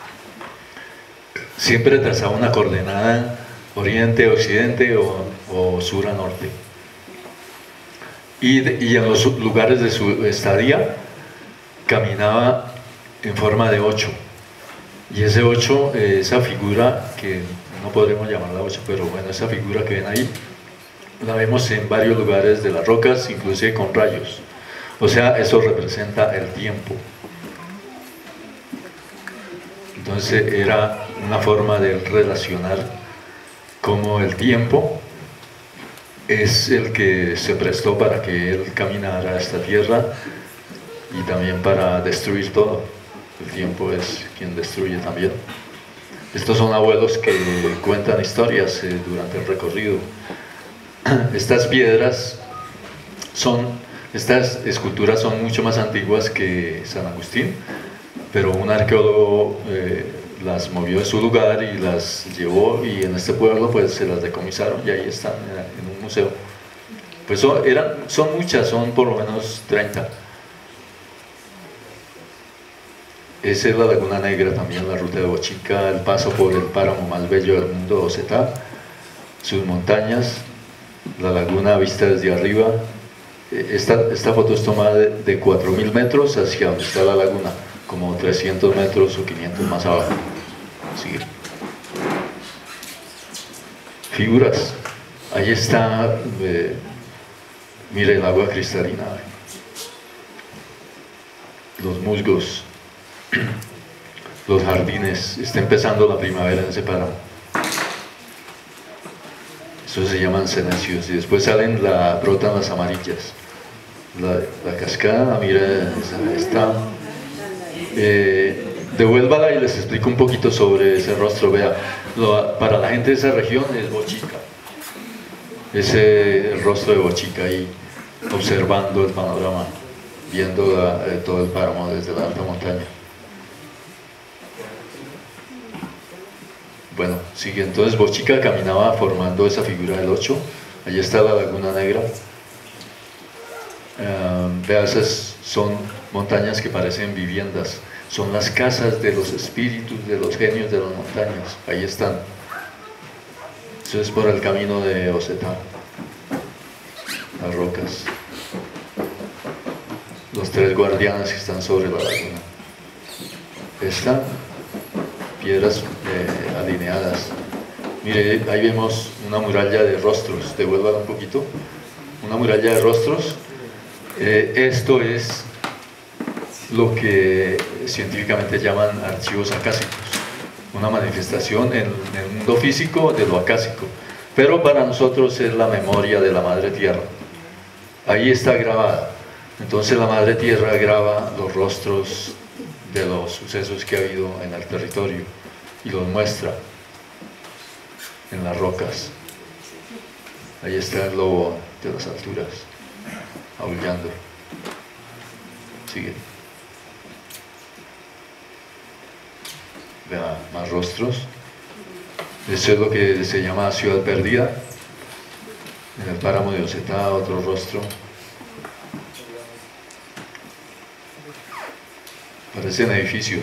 Siempre trazaba una coordenada oriente a occidente o, o sur a norte. Y, de, y en los lugares de su estadía caminaba en forma de ocho. Y ese ocho, eh, esa figura, que no podremos llamarla ocho, pero bueno, esa figura que ven ahí, la vemos en varios lugares de las rocas, inclusive con rayos. O sea, eso representa el tiempo. Entonces era una forma de relacionar cómo el tiempo es el que se prestó para que él caminara a esta tierra y también para destruir todo. El tiempo es quien destruye también. Estos son abuelos que cuentan historias eh, durante el recorrido. Estas piedras son, estas esculturas son mucho más antiguas que San Agustín, pero un arqueólogo eh, las movió en su lugar y las llevó, y en este pueblo pues se las decomisaron y ahí están en, en un museo. Pues son, eran, son muchas, son por lo menos treinta. Esa es la Laguna Negra, también la ruta de Bochica, el paso por el páramo más bello del mundo, Osetá, sus montañas, la laguna vista desde arriba. Esta, esta foto es tomada de, de cuatro mil metros hacia donde está la laguna, como trescientos metros o quinientos más abajo. Sigue. Figuras. Ahí está, eh, mire el agua cristalina, los musgos, los jardines. Está empezando la primavera en ese páramo. Eso se llaman cenecios, y después salen, la, brotan las amarillas. La, la cascada, mira, está. Eh, devuélvala y les explico un poquito sobre ese rostro. Vea, lo, para la gente de esa región es Bochica. Ese el rostro de Bochica ahí, observando el panorama, viendo la, eh, todo el páramo desde la alta montaña. Bueno, sigue. Entonces Bochica caminaba formando esa figura del ocho. Allí está la Laguna Negra. Uh, vea, esas son montañas que parecen viviendas. Son las casas de los espíritus, de los genios de las montañas. Ahí están. Eso es por el camino de Osetá. Las rocas. Los tres guardianes que están sobre la laguna. Esta. Piedras eh, alineadas. Mire, ahí vemos una muralla de rostros. Devuélvala un poquito. Una muralla de rostros. Eh, esto es lo que científicamente llaman archivos acásicos. Una manifestación en, en el mundo físico de lo acásico. Pero para nosotros es la memoria de la Madre Tierra. Ahí está grabada. Entonces la Madre Tierra graba los rostros de los sucesos que ha habido en el territorio y los muestra en las rocas. Ahí está el lobo de las alturas, aullando. Sigue. Vea, más rostros. Eso es lo que se llama Ciudad Perdida. En el páramo de Osetá, otro rostro. Parecen edificios.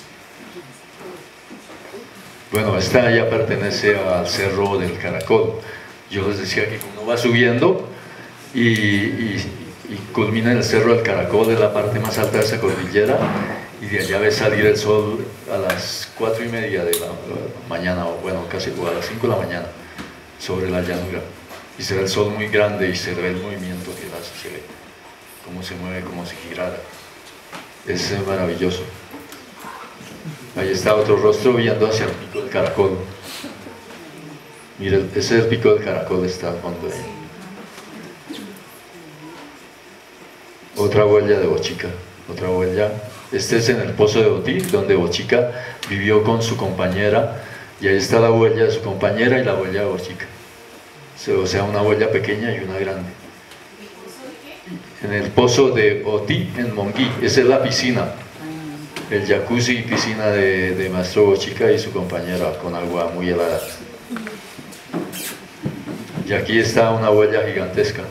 Bueno, esta ya pertenece al Cerro del Caracol. Yo les decía que uno va subiendo y, y, y culmina en el Cerro del Caracol, de la parte más alta de esa cordillera, y de allá ve salir el sol a las cuatro y media de la mañana, o bueno, casi o a las cinco de la mañana, sobre la llanura. Y se ve el sol muy grande y se ve el movimiento que hace, se ve cómo se mueve, como si girara. Es maravilloso. Ahí está otro rostro viendo hacia el pico del Caracol. Mire, ese es el pico del Caracol, está al fondo ahí. Otra huella de Bochica, otra huella. Este es en el Pozo de Otí, donde Bochica vivió con su compañera, y ahí está la huella de su compañera y la huella de Bochica. O sea, una huella pequeña y una grande. En el Pozo de Otí, en Monguí, esa es la piscina, el jacuzzi y piscina de, de Maestro Bochica y su compañera, con agua muy helada. Y aquí está una huella gigantesca.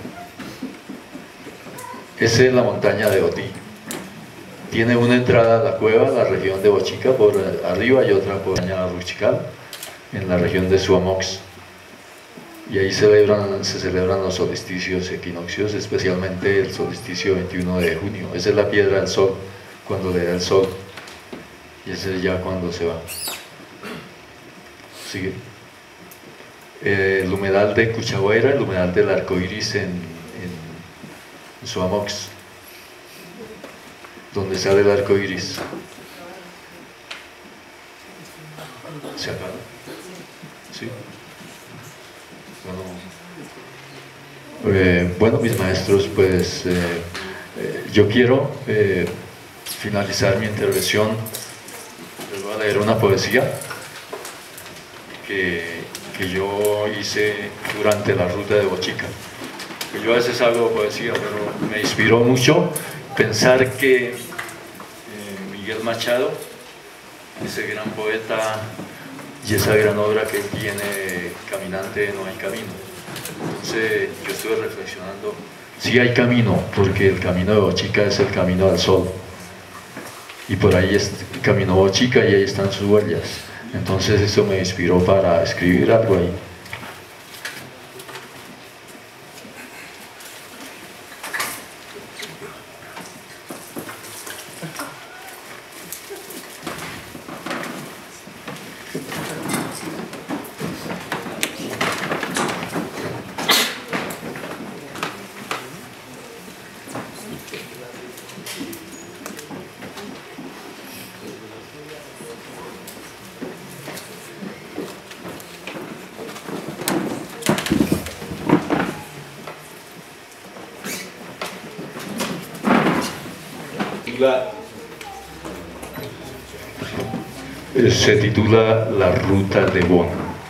Esa es la montaña de Otí. Tiene una entrada a la cueva, la región de Bochica, por arriba, y otra por la Ruchical, en la región de Suamox. Y ahí celebran, se celebran los solsticios equinoccios, especialmente el solsticio veintiuno de junio. Esa es la piedra del sol, cuando le da el sol. Y ese es ya cuando se va. Sigue. Eh, el humedal de Cuchahuayra, el humedal del arco iris en, en, en Suamox. donde sale el arco iris. ¿Se acaba? ¿Sí? Bueno, eh, bueno mis maestros, pues eh, eh, yo quiero eh, finalizar mi intervención. Les voy a leer una poesía que, que yo hice durante la ruta de Bochica. Yo a veces hago poesía, pero me inspiró mucho pensar que eh, Miguel Machado, ese gran poeta y esa gran obra que él tiene, Caminante no hay camino. Entonces yo estuve reflexionando, sí hay camino, porque el camino de Bochica es el camino al sol. Y por ahí es, caminó Bochica y ahí están sus huellas. Entonces eso me inspiró para escribir algo ahí. Se titula La Ruta de Bonn.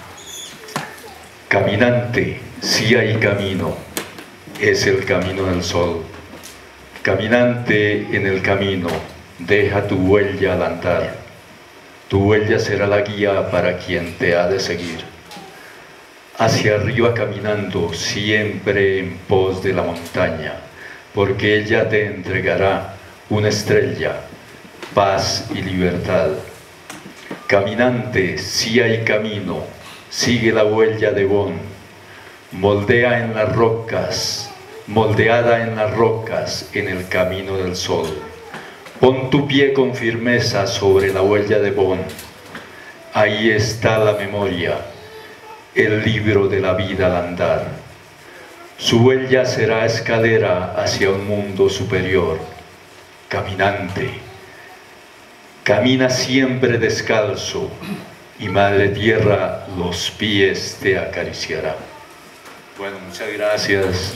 Caminante, sí hay camino, es el camino del sol. Caminante en el camino, deja tu huella al andar. Tu huella será la guía para quien te ha de seguir. Hacia arriba caminando, siempre en pos de la montaña, porque ella te entregará una estrella, paz y libertad. Caminante, sí hay camino, sigue la huella de Bonn, moldea en las rocas, moldeada en las rocas, en el camino del sol. Pon tu pie con firmeza sobre la huella de Bonn, ahí está la memoria, el libro de la vida al andar. Su huella será escalera hacia un mundo superior. Caminante, camina siempre descalzo y Madre Tierra los pies te acariciará. Bueno, muchas gracias.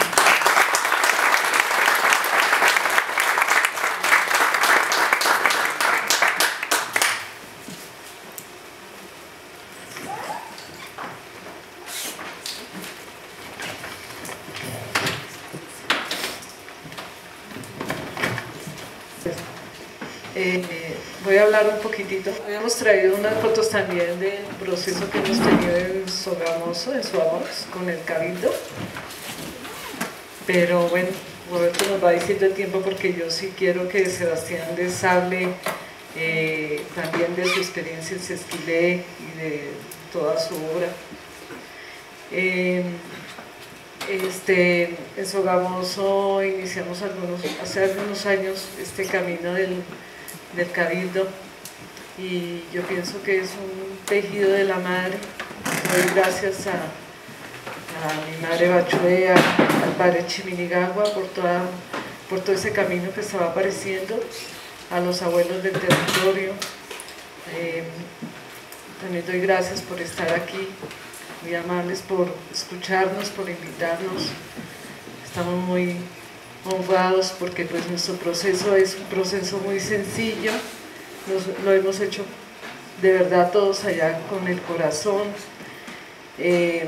Eh, voy a hablar un poquitito. Habíamos traído unas fotos también del proceso que hemos tenido en Sogamoso, en Sogamoso, con el Cabildo. Pero bueno, Roberto nos va diciendo el tiempo porque yo sí quiero que Sebastián les hable eh, también de su experiencia en Sesquilé y de toda su obra. Eh, Este, en Sogamoso iniciamos algunos, hace algunos años este camino del, del Cabildo y yo pienso que es un tejido de la madre. Doy gracias a, a mi madre Bachué, a, al padre Chiminigagua por, toda, por todo ese camino que estaba apareciendo, a los abuelos del territorio. Eh, también doy gracias por estar aquí, muy amables por escucharnos, por invitarnos. Estamos muy honrados porque pues nuestro proceso es un proceso muy sencillo, Nos, lo hemos hecho de verdad todos allá con el corazón. Eh,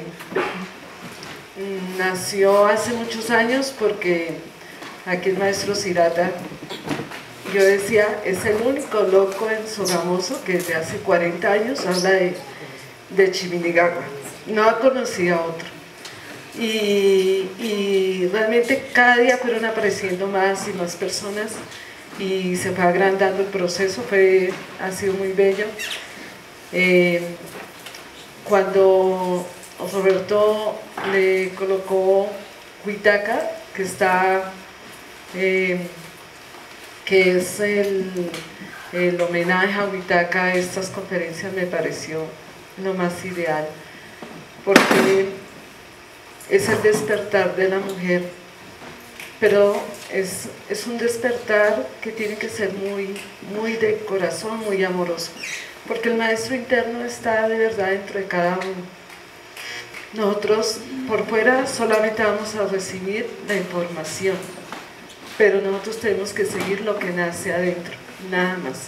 nació hace muchos años porque aquí el maestro Cirata, yo decía, es el único loco en Sogamoso que desde hace cuarenta años habla de, de Chiminigagua. No conocía a otro y, y realmente cada día fueron apareciendo más y más personas y se fue agrandando el proceso, fue, ha sido muy bello. Eh, cuando Roberto le colocó Huitaca, que está eh, que es el, el homenaje a Huitaca, a estas conferencias me pareció lo más ideal, porque es el despertar de la mujer pero es, es un despertar que tiene que ser muy, muy de corazón, muy amoroso, porque el maestro interno está de verdad dentro de cada uno. Nosotros por fuera solamente vamos a recibir la información, pero nosotros tenemos que seguir lo que nace adentro, nada más.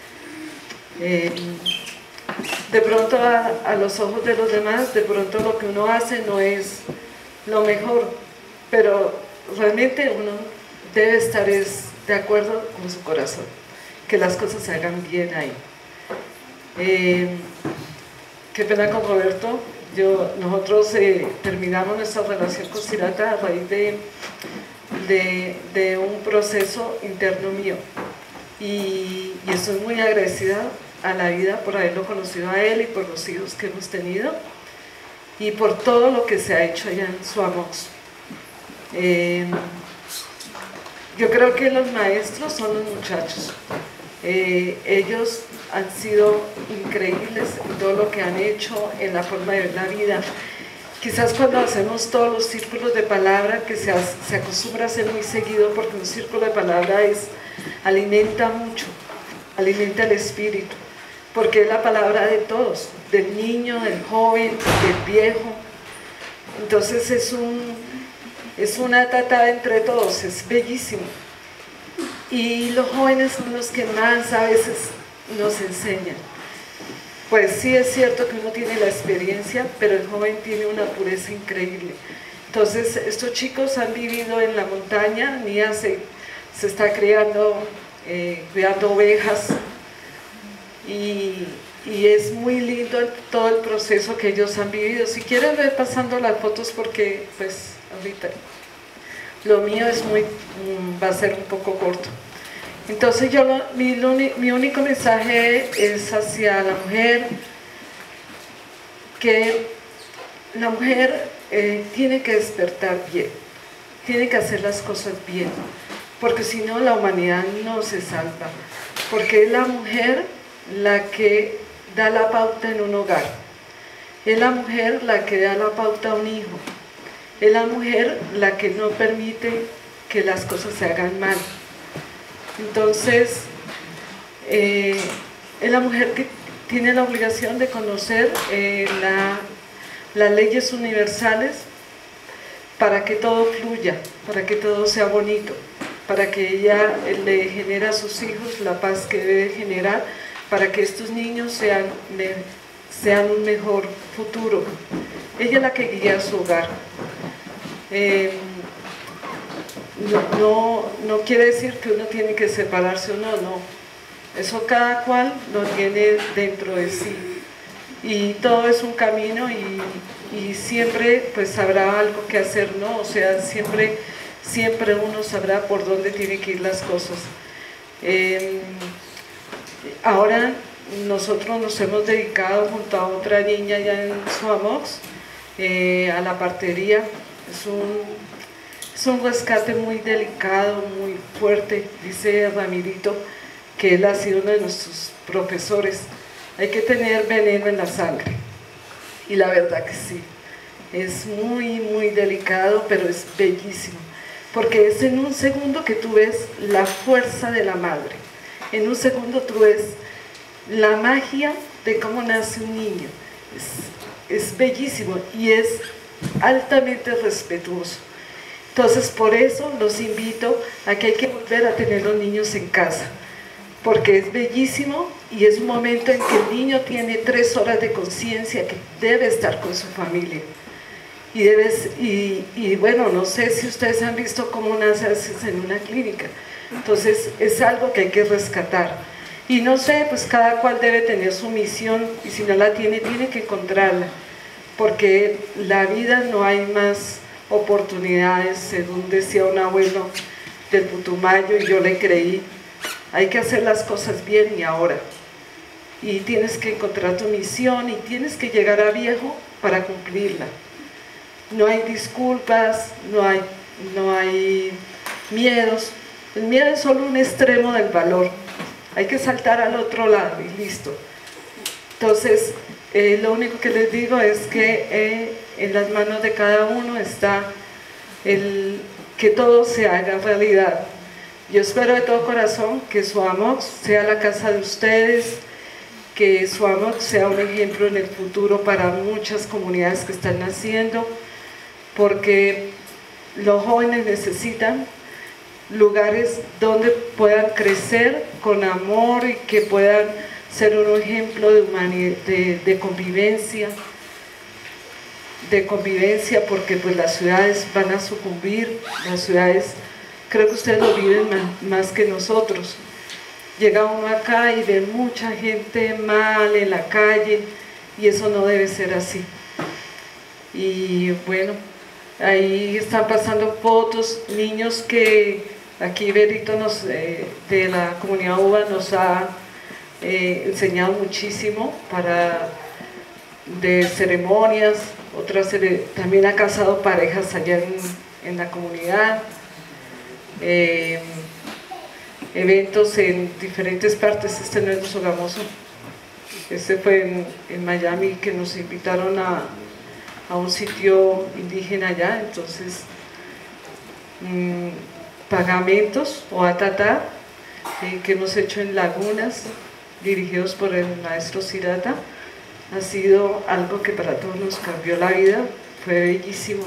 Eh, de pronto a, a los ojos de los demás, de pronto lo que uno hace no es lo mejor, pero realmente uno debe estar es, de acuerdo con su corazón, que las cosas se hagan bien ahí. Eh, qué pena con Roberto. Yo, nosotros eh, terminamos nuestra relación con Sirata a raíz de, de, de un proceso interno mío, y, y estoy muy agradecida a la vida por haberlo conocido a él y por los hijos que hemos tenido y por todo lo que se ha hecho allá en Suamox. Eh, yo creo que los maestros son los muchachos. Eh, ellos han sido increíbles en todo lo que han hecho, en la forma de ver la vida. Quizás cuando hacemos todos los círculos de palabra, que se, se acostumbra a hacer muy seguido, porque un círculo de palabra es, alimenta mucho, alimenta el espíritu, porque es la palabra de todos, del niño, del joven, del viejo. Entonces es, un, es una tratada entre todos, es bellísimo. Y los jóvenes son los que más a veces nos enseñan. Pues sí es cierto que uno tiene la experiencia, pero el joven tiene una pureza increíble. Entonces estos chicos han vivido en la montaña, Nia se, se está criando, eh, cuidando ovejas, y, y es muy lindo el, todo el proceso que ellos han vivido. Si quieren ver pasando las fotos, porque pues ahorita lo mío es muy, va a ser un poco corto. Entonces yo, mi, mi único mensaje es hacia la mujer, que la mujer eh, tiene que despertar bien, tiene que hacer las cosas bien, porque si no la humanidad no se salva, porque es la mujer la que da la pauta en un hogar, es la mujer la que da la pauta a un hijo, es la mujer la que no permite que las cosas se hagan mal. Entonces, eh, es la mujer que tiene la obligación de conocer eh, la, las leyes universales para que todo fluya, para que todo sea bonito, para que ella le genere a sus hijos la paz que debe generar, para que estos niños sean, sean un mejor futuro. Ella es la que guía su hogar. Eh, no, no, no quiere decir que uno tiene que separarse o no, no. Eso cada cual lo tiene dentro de sí. Y todo es un camino, y, y siempre pues habrá algo que hacer, ¿no? O sea, siempre, siempre uno sabrá por dónde tiene que ir las cosas. Eh, ahora nosotros nos hemos dedicado junto a otra niña ya en Suamox, eh, a la partería. Es un, es un rescate muy delicado, muy fuerte. Dice Ramirito que él ha sido uno de nuestros profesores. Hay que tener veneno en la sangre, y la verdad que sí, es muy muy delicado, pero es bellísimo, porque es en un segundo que tú ves la fuerza de la madre, en un segundo tú ves la magia de cómo nace un niño. Es, es bellísimo y es altamente respetuoso. Entonces por eso los invito a que hay que volver a tener los niños en casa, porque es bellísimo y es un momento en que el niño tiene tres horas de conciencia, que debe estar con su familia. Y, debes, y, y bueno, no sé si ustedes han visto cómo nace a veces en una clínica. Entonces es algo que hay que rescatar. Y no sé, pues cada cual debe tener su misión, y si no la tiene, tiene que encontrarla. Porque la vida no hay más oportunidades, según decía un abuelo del Putumayo, y yo le creí. Hay que hacer las cosas bien y ahora. Y tienes que encontrar tu misión y tienes que llegar a viejo para cumplirla. No hay disculpas, no hay, no hay miedos. El miedo es solo un extremo del valor. Hay que saltar al otro lado y listo. Entonces, eh, lo único que les digo es que eh, en las manos de cada uno está el, que todo se haga realidad. Yo espero de todo corazón que Suamox sea la casa de ustedes, que Suamox sea un ejemplo en el futuro para muchas comunidades que están naciendo, porque los jóvenes necesitan lugares donde puedan crecer con amor y que puedan ser un ejemplo de, de, de convivencia, de convivencia, porque pues las ciudades van a sucumbir, las ciudades, creo que ustedes lo viven más, más que nosotros. Llega uno acá y ve mucha gente mal en la calle y eso no debe ser así. Y bueno, ahí están pasando fotos, niños que aquí Berito nos, eh, de la comunidad U B A nos ha eh, enseñado muchísimo para de ceremonias, otras también ha casado parejas allá en, en la comunidad, eh, eventos en diferentes partes. Este no es de Sogamoso, este fue en, en Miami, que nos invitaron a, a un sitio indígena allá, entonces mmm, pagamentos o atatá eh, que hemos hecho en lagunas dirigidos por el maestro Sirata. Ha sido algo que para todos nos cambió la vida, fue bellísimo.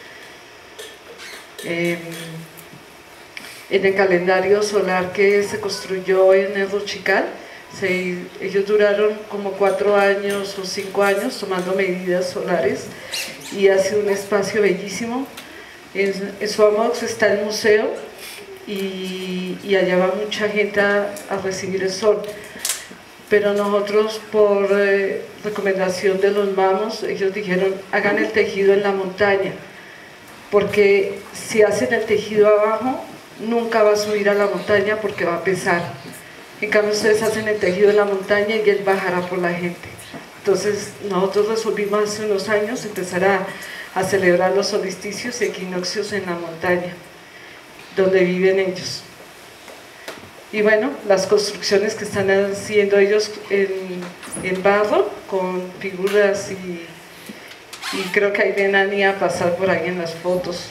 Eh, en el calendario solar que se construyó en el Rochical, se, ellos duraron como cuatro años o cinco años tomando medidas solares y ha sido un espacio bellísimo. En, en Suamox está el museo y, y allá va mucha gente a, a recibir el sol. Pero nosotros, por eh, recomendación de los mamos, ellos dijeron, hagan el tejido en la montaña, porque si hacen el tejido abajo, nunca va a subir a la montaña porque va a pesar. En cambio, ustedes hacen el tejido en la montaña y él bajará por la gente. Entonces, nosotros resolvimos hace unos años empezar a, a celebrar los solsticios y equinoccios en la montaña, donde viven ellos. Y bueno, las construcciones que están haciendo ellos en, en barro, con figuras y, y creo que ahí ven a Ania pasar por ahí en las fotos.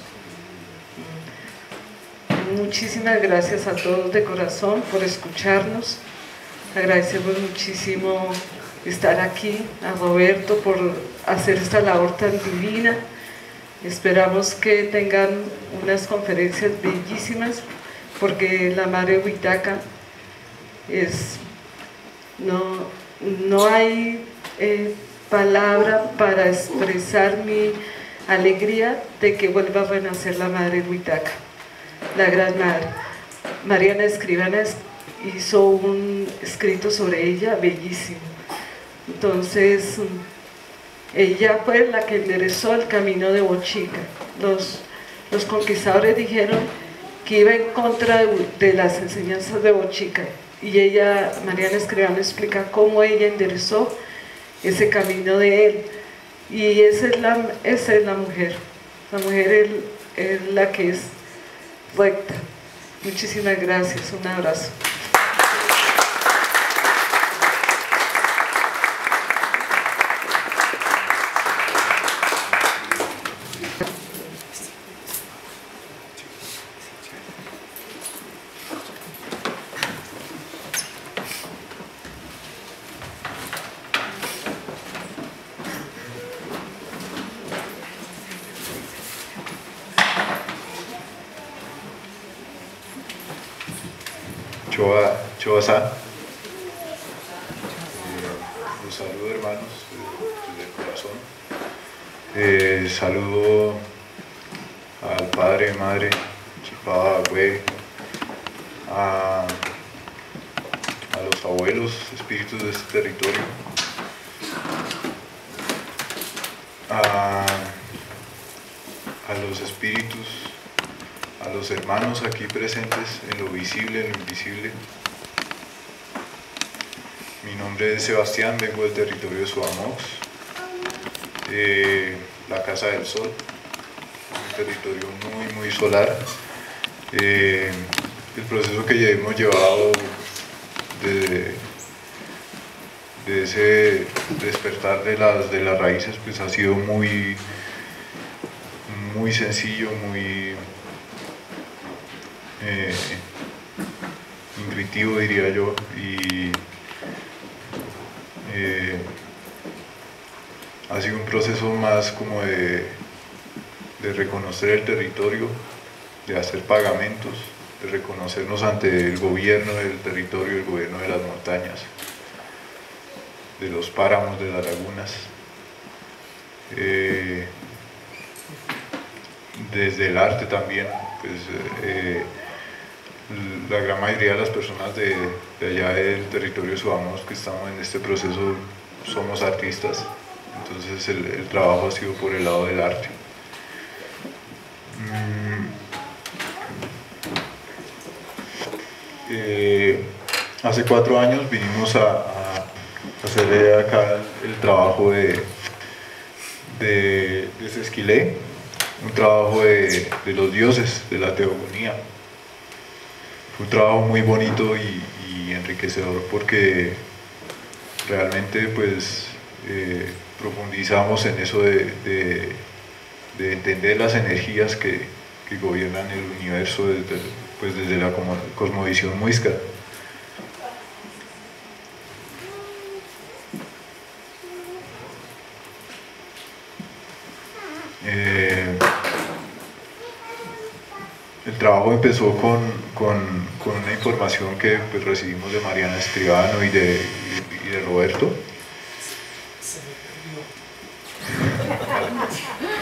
Muchísimas gracias a todos de corazón por escucharnos. Agradecemos muchísimo estar aquí, a Roberto por hacer esta labor tan divina. Esperamos que tengan unas conferencias bellísimas, porque la Madre Huitaca es, no, no hay eh, palabra para expresar mi alegría de que vuelva a renacer la Madre Huitaca, la Gran Madre. Mariana Escribana hizo un escrito sobre ella bellísimo. Entonces, ella fue la que enderezó el camino de Bochica. Los, los conquistadores dijeron que iba en contra de, de las enseñanzas de Bochica, y ella, Mariana Escribano, explica cómo ella enderezó ese camino de él, y esa es la, esa es la mujer, la mujer es, es la que es recta. Muchísimas gracias, un abrazo. Choa, Choasá. Eh, los saludo, hermanos, desde el corazón. Eh, saludo al padre, madre, chipaba, güey, a, a los abuelos, espíritus de este territorio, a, a los espíritus, a los hermanos aquí presentes en lo visible, en lo invisible. Mi nombre es Sebastián, vengo del territorio de Suamox, eh, la Casa del Sol, un territorio muy muy solar. Eh, el proceso que ya hemos llevado de, de ese despertar de las, de las raíces, pues ha sido muy, muy sencillo, muy eh, intuitivo, diría yo, y eh, ha sido un proceso más como de, de reconocer el territorio, de hacer pagamentos, de reconocernos ante el gobierno del territorio, el gobierno de las montañas, de los páramos, de las lagunas. Eh, desde el arte también, pues eh, la gran mayoría de las personas de, de allá del territorio de Subamos que estamos en este proceso somos artistas, entonces el, el trabajo ha sido por el lado del arte. Mm. Eh, hace cuatro años vinimos a, a hacer acá el, el trabajo de, de, de Sesquilé, un trabajo de, de los dioses, de la teogonía. Fue un trabajo muy bonito y, y enriquecedor porque realmente pues eh, profundizamos en eso de, de, de entender las energías que, que gobiernan el universo desde, pues desde la cosmovisión muisca. Eh, el trabajo empezó con, con, con una información que pues, recibimos de Mariana Escribano y de, y, y de Roberto. Se me perdió.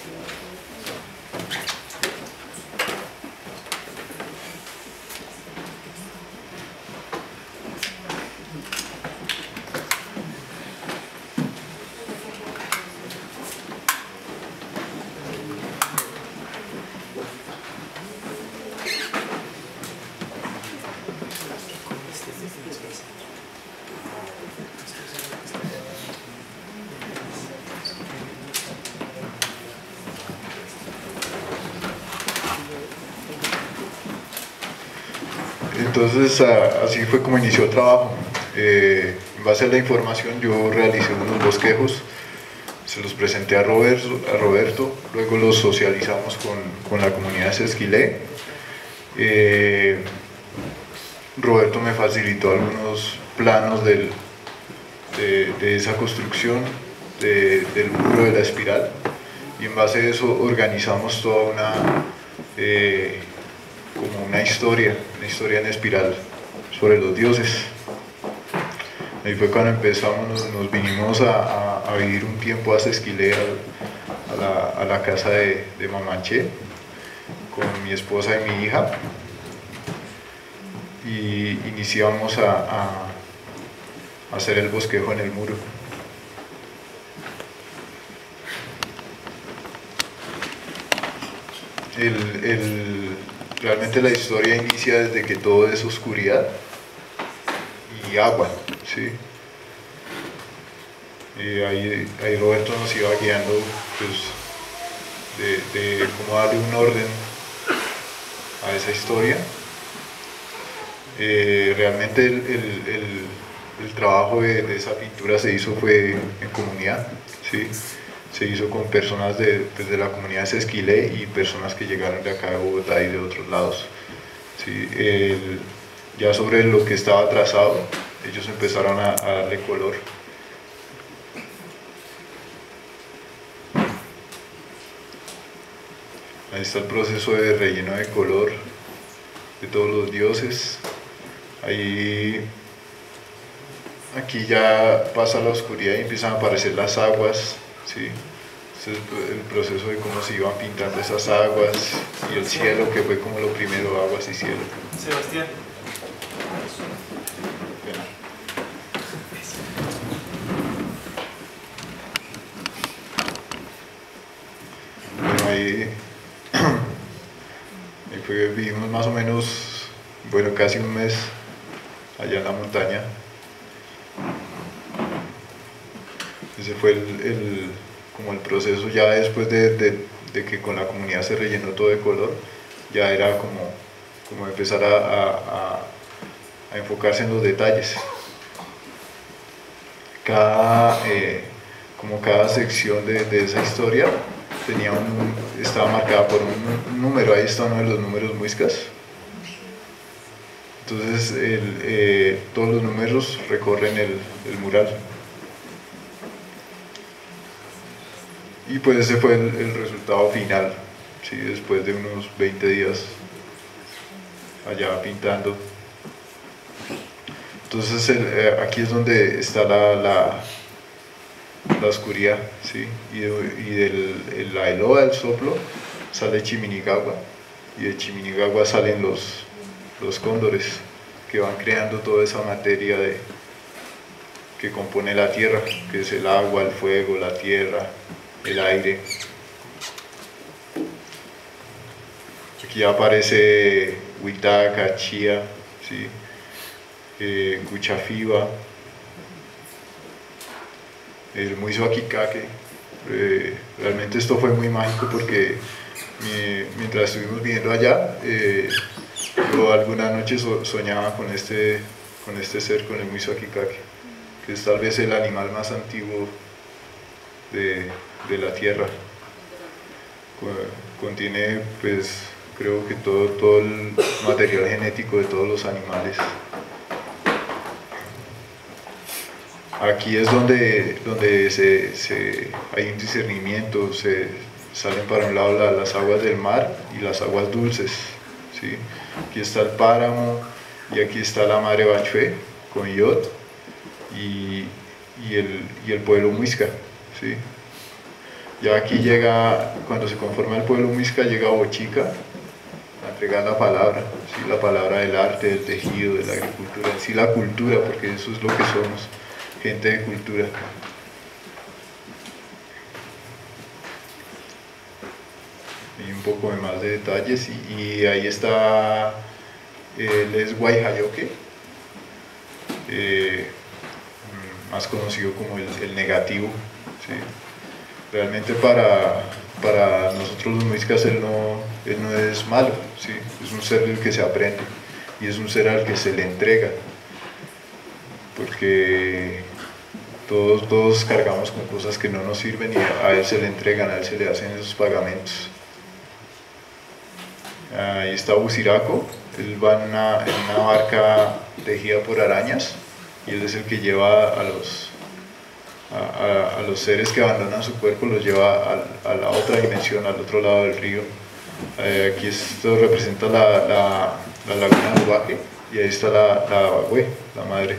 Entonces a, así fue como inició el trabajo. Eh, en base a la información yo realicé unos bosquejos, se los presenté a Roberto, a Roberto luego los socializamos con, con la comunidad de Sesquilé. Eh, Roberto me facilitó algunos planos del, de, de esa construcción, de, del muro de la espiral, y en base a eso organizamos toda una... Eh, como una historia, una historia en espiral sobre los dioses. Ahí fue cuando empezamos, nos, nos vinimos a, a, a vivir un tiempo a Sesquilé, a, a, la, a la casa de, de Mamanché, con mi esposa y mi hija, y iniciamos a, a, a hacer el bosquejo en el muro. El, el, realmente la historia inicia desde que todo es oscuridad y agua, ¿sí? Y ahí, ahí Roberto nos iba guiando pues, de, de cómo darle un orden a esa historia. Eh, realmente el, el, el, el trabajo de, de esa pintura se hizo fue en comunidad, ¿sí? Se hizo con personas de, pues de la comunidad de Sesquilé y personas que llegaron de acá de Bogotá y de otros lados. ¿Sí? El, ya sobre lo que estaba trazado, ellos empezaron a, a darle color. Ahí está el proceso de relleno de color de todos los dioses. Ahí, aquí ya pasa la oscuridad y empiezan a aparecer las aguas. ¿Sí? Este es el proceso de cómo se iban pintando esas aguas y el cielo, que fue como lo primero, aguas y cielo. Sebastián. Bueno, ahí, ahí fue, vivimos más o menos, bueno, casi un mes allá en la montaña. Ese fue el, el, como el proceso ya después de, de, de que con la comunidad se rellenó todo de color, ya era como, como empezar a, a, a, a enfocarse en los detalles. Cada, eh, como cada sección de, de esa historia tenía un, estaba marcada por un, un número, ahí está uno de los números muiscas, Entonces el, eh, todos los números recorren el, el mural. Y pues ese fue el, el resultado final, ¿sí? Después de unos veinte días allá pintando. Entonces el, eh, aquí es donde está la, la, la oscuridad, ¿sí? Y, de, y del el, la eloa, el soplo, sale Chiminigagua, y de Chiminigagua salen los, los cóndores que van creando toda esa materia de, que compone la tierra, que es el agua, el fuego, la tierra, el aire. Aquí aparece Huitaca, Chía, ¿sí? eh, Cuchafiba, el Muizoaquicaque. Eh, realmente esto fue muy mágico porque mi, mientras estuvimos viviendo allá, eh, yo alguna noche so, soñaba con este, con este ser, con el Muizoaquicaque, que es tal vez el animal más antiguo de, de la tierra. Contiene, pues, creo que todo, todo el material genético de todos los animales. Aquí es donde, donde se, se, hay un discernimiento, se salen para un lado la, las aguas del mar y las aguas dulces, ¿sí? Aquí está el páramo y aquí está la madre Bachué con Yot y, y, el, y el pueblo Muisca, ¿sí? Ya aquí llega, cuando se conforma el pueblo Muisca, llega Bochica a entregar la palabra, ¿sí? La palabra del arte, del tejido, de la agricultura, en sí la cultura, porque eso es lo que somos, gente de cultura. Y un poco de más de detalles, y, y ahí está el es Guayhayoque, eh, más conocido como el, el negativo, ¿sí? Realmente para, para nosotros los muiscas él no, él no es malo, ¿sí? Es un ser del que se aprende y es un ser al que se le entrega, porque todos, todos cargamos con cosas que no nos sirven y a él se le entregan, a él se le hacen esos pagamentos. Ahí está Buciraco, él va en una, en una barca tejida por arañas y él es el que lleva a los, a, a, a los seres que abandonan su cuerpo, los lleva a, a la otra dimensión, al otro lado del río. Eh, aquí esto representa la, la, la laguna de Ubaque y ahí está la, la Bagüe, la madre.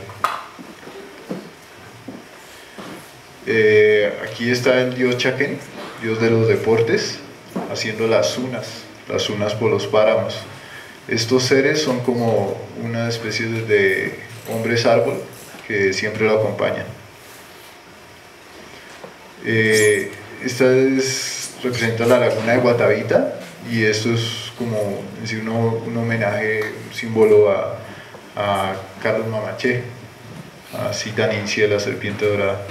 Eh, aquí está el dios Chaquén, dios de los deportes, haciendo las unas, las unas por los páramos. Estos seres son como una especie de hombres árbol que siempre lo acompañan. Eh, esta es, representa la laguna de Guatavita y esto es como decir, un, un homenaje, un símbolo a, a Carlos Mamaché, a Sitanincie, la serpiente dorada.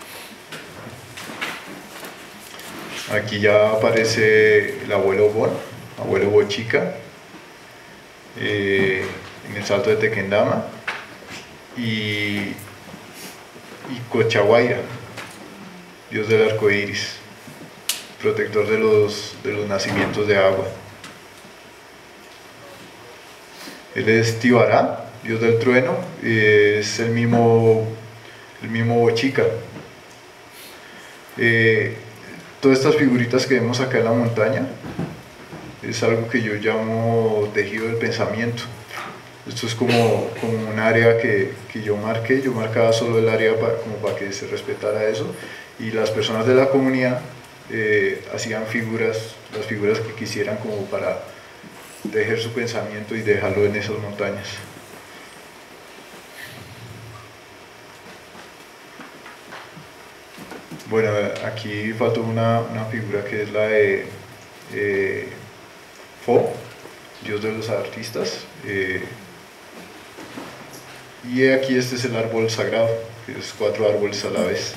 Aquí ya aparece el abuelo Bon, abuelo Bochica, eh, en el salto de Tequendama, y, y Cochaguaira, dios del arco iris, protector de los, de los nacimientos de agua. Él es Tibará, dios del trueno, es el mismo, el mismo Bochica. Eh, Todas estas figuritas que vemos acá en la montaña es algo que yo llamo tejido del pensamiento. Esto es como, como un área que, que yo marqué, yo marcaba solo el área para, como para que se respetara eso, y las personas de la comunidad eh, hacían figuras, las figuras que quisieran como para tejer su pensamiento y dejarlo en esas montañas. Bueno, aquí faltó una, una figura que es la de eh, Fo, dios de los artistas, eh, y aquí este es el árbol sagrado, que es cuatro árboles a la vez.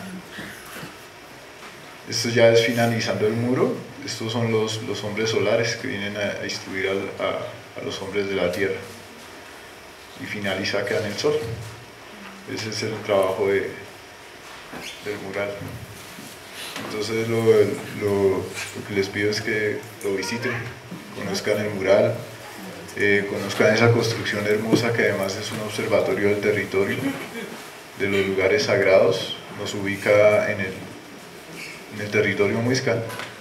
Esto ya es finalizando el muro, estos son los, los hombres solares que vienen a, a instruir al, a, a los hombres de la tierra, y finaliza acá en el sol. Ese es el trabajo de, del mural. Entonces lo, lo, lo que les pido es que lo visiten, conozcan el mural, eh, conozcan esa construcción hermosa que además es un observatorio del territorio, de los lugares sagrados, nos ubica en el, en el territorio muisca.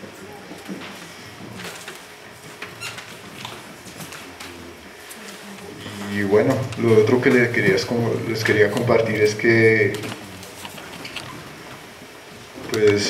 Y bueno, lo otro que les quería, les quería compartir es que pues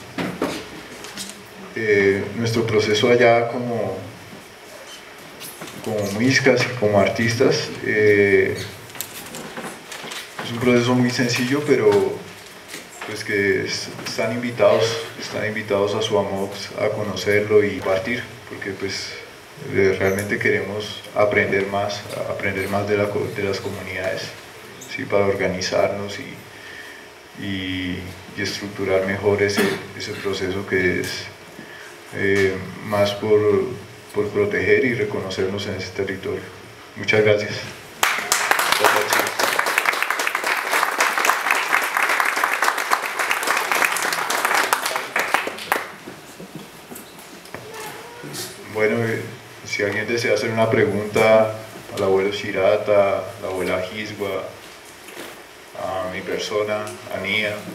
eh, nuestro proceso allá como, como muiscas y como artistas eh, es un proceso muy sencillo, pero pues que es, están invitados, están invitados a su AMOX a conocerlo y partir, porque pues realmente queremos aprender más, aprender más de, la, de las comunidades, ¿sí? Para organizarnos y, y, y estructurar mejor ese, ese proceso que es eh, más por, por proteger y reconocernos en ese territorio. Muchas gracias. Bueno, si alguien desea hacer una pregunta al abuelo Shirata, a la abuela Giswa, a mi persona, a Nia, eh,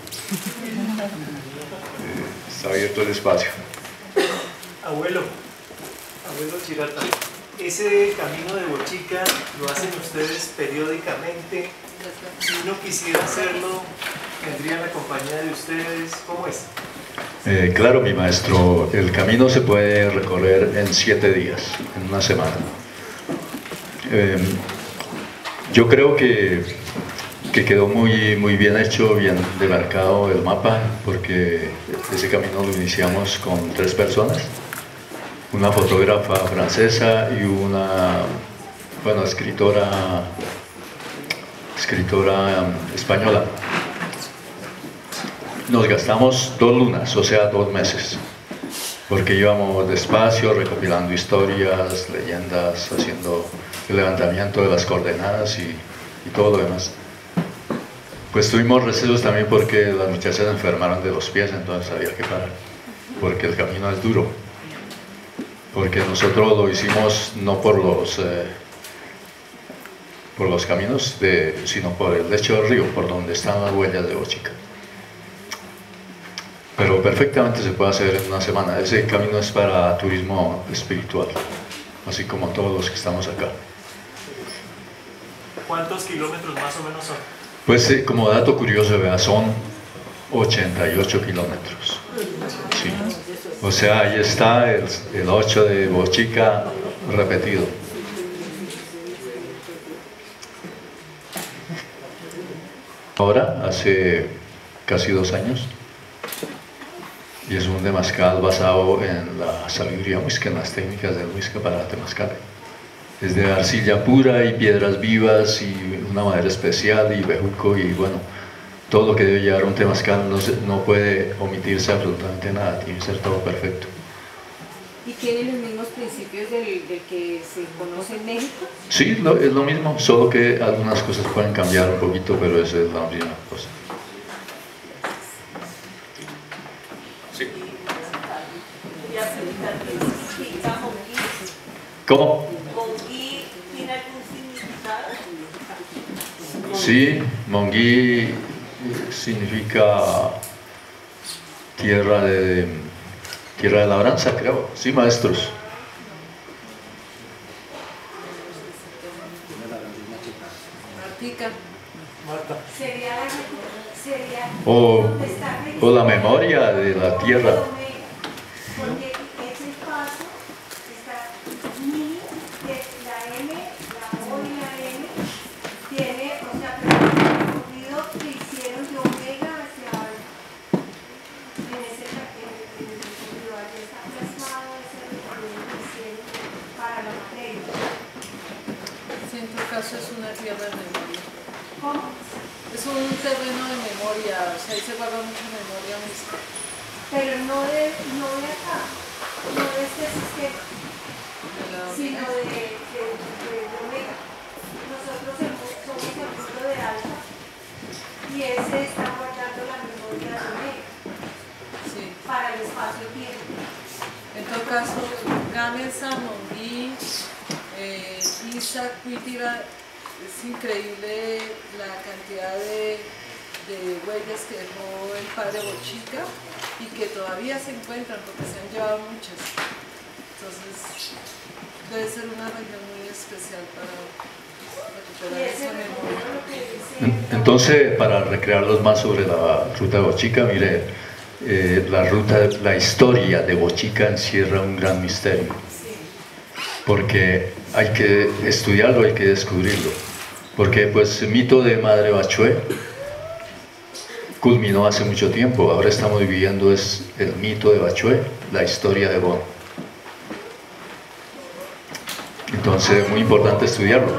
está abierto el espacio. Abuelo, abuelo Shirata, ese camino de Bochica lo hacen ustedes periódicamente. Si uno quisiera hacerlo, ¿tendrían la compañía de ustedes? ¿Cómo es? Eh, claro, mi maestro, el camino se puede recorrer en siete días, en una semana. Eh, yo creo que, que quedó muy, muy bien hecho, bien demarcado el mapa, porque ese camino lo iniciamos con tres personas, una fotógrafa francesa y una, bueno, escritora, escritora española. Nos gastamos dos lunas, o sea, dos meses, porque íbamos despacio, recopilando historias, leyendas, haciendo el levantamiento de las coordenadas y, y todo lo demás. Pues tuvimos recelos también porque las muchachas se enfermaron de los pies, entonces había que parar, porque el camino es duro, porque nosotros lo hicimos no por los, eh, por los caminos, de, sino por el lecho del río, por donde están las huellas de Bochica. Pero perfectamente se puede hacer en una semana. Ese camino es para turismo espiritual, así como todos los que estamos acá. ¿Cuántos kilómetros más o menos son? Pues eh, como dato curioso, vea, son ochenta y ocho kilómetros. Sí. O sea, ahí está el, el ocho de Bochica repetido. Ahora, hace casi dos años, y es un temazcal basado en la sabiduría muisca, en las técnicas del muisca para temazcal. Es de arcilla pura y piedras vivas y una madera especial y bejuco y bueno, todo lo que debe llevar un temazcal, no, se, no puede omitirse absolutamente nada, tiene que ser todo perfecto. ¿Y tiene los mismos principios del, del que se conoce en México? Sí, lo, es lo mismo, solo que algunas cosas pueden cambiar un poquito, pero esa es la misma cosa. ¿Cómo? ¿Monguí tiene algún significado? Sí, Monguí significa tierra de, tierra de labranza, creo. Sí, maestros. Martica. Marta. Sería, sería O, donde está o la memoria de la tierra. porque ese paso está mi, que la M, la O y la N, tiene, o sea, pero el recorrido que hicieron de Omega hacia en ese en el recorrido, allí está plasmado ese recorrido que hicieron para la materia. Sí, en tu caso es una tierra de memoria. ¿Cómo? Es un terreno de memoria, o sea, ahí se guarda mucha memoria mística. Pero no de, no de acá, no de este sistema, sino de, de, de, de Omega. Nosotros somos el punto de alfa y ese está guardando la memoria de Omega Sí. para el espacio-tiempo. En todo caso, Gamesa, Monguí, Eh, Isa Cuitira, es increíble la cantidad de, de huellas que dejó el padre Bochica y que todavía se encuentran porque se han llevado muchas. Entonces debe ser una región muy especial para recuperar esa memoria. Entonces, para recrearlos más sobre la ruta de Bochica, mire, eh, la ruta, la historia de Bochica encierra un gran misterio, porque hay que estudiarlo, hay que descubrirlo, porque pues el mito de Madre Bachué culminó hace mucho tiempo, ahora estamos viviendo es el mito de Bachué, la historia de Bon. Entonces, muy importante estudiarlo.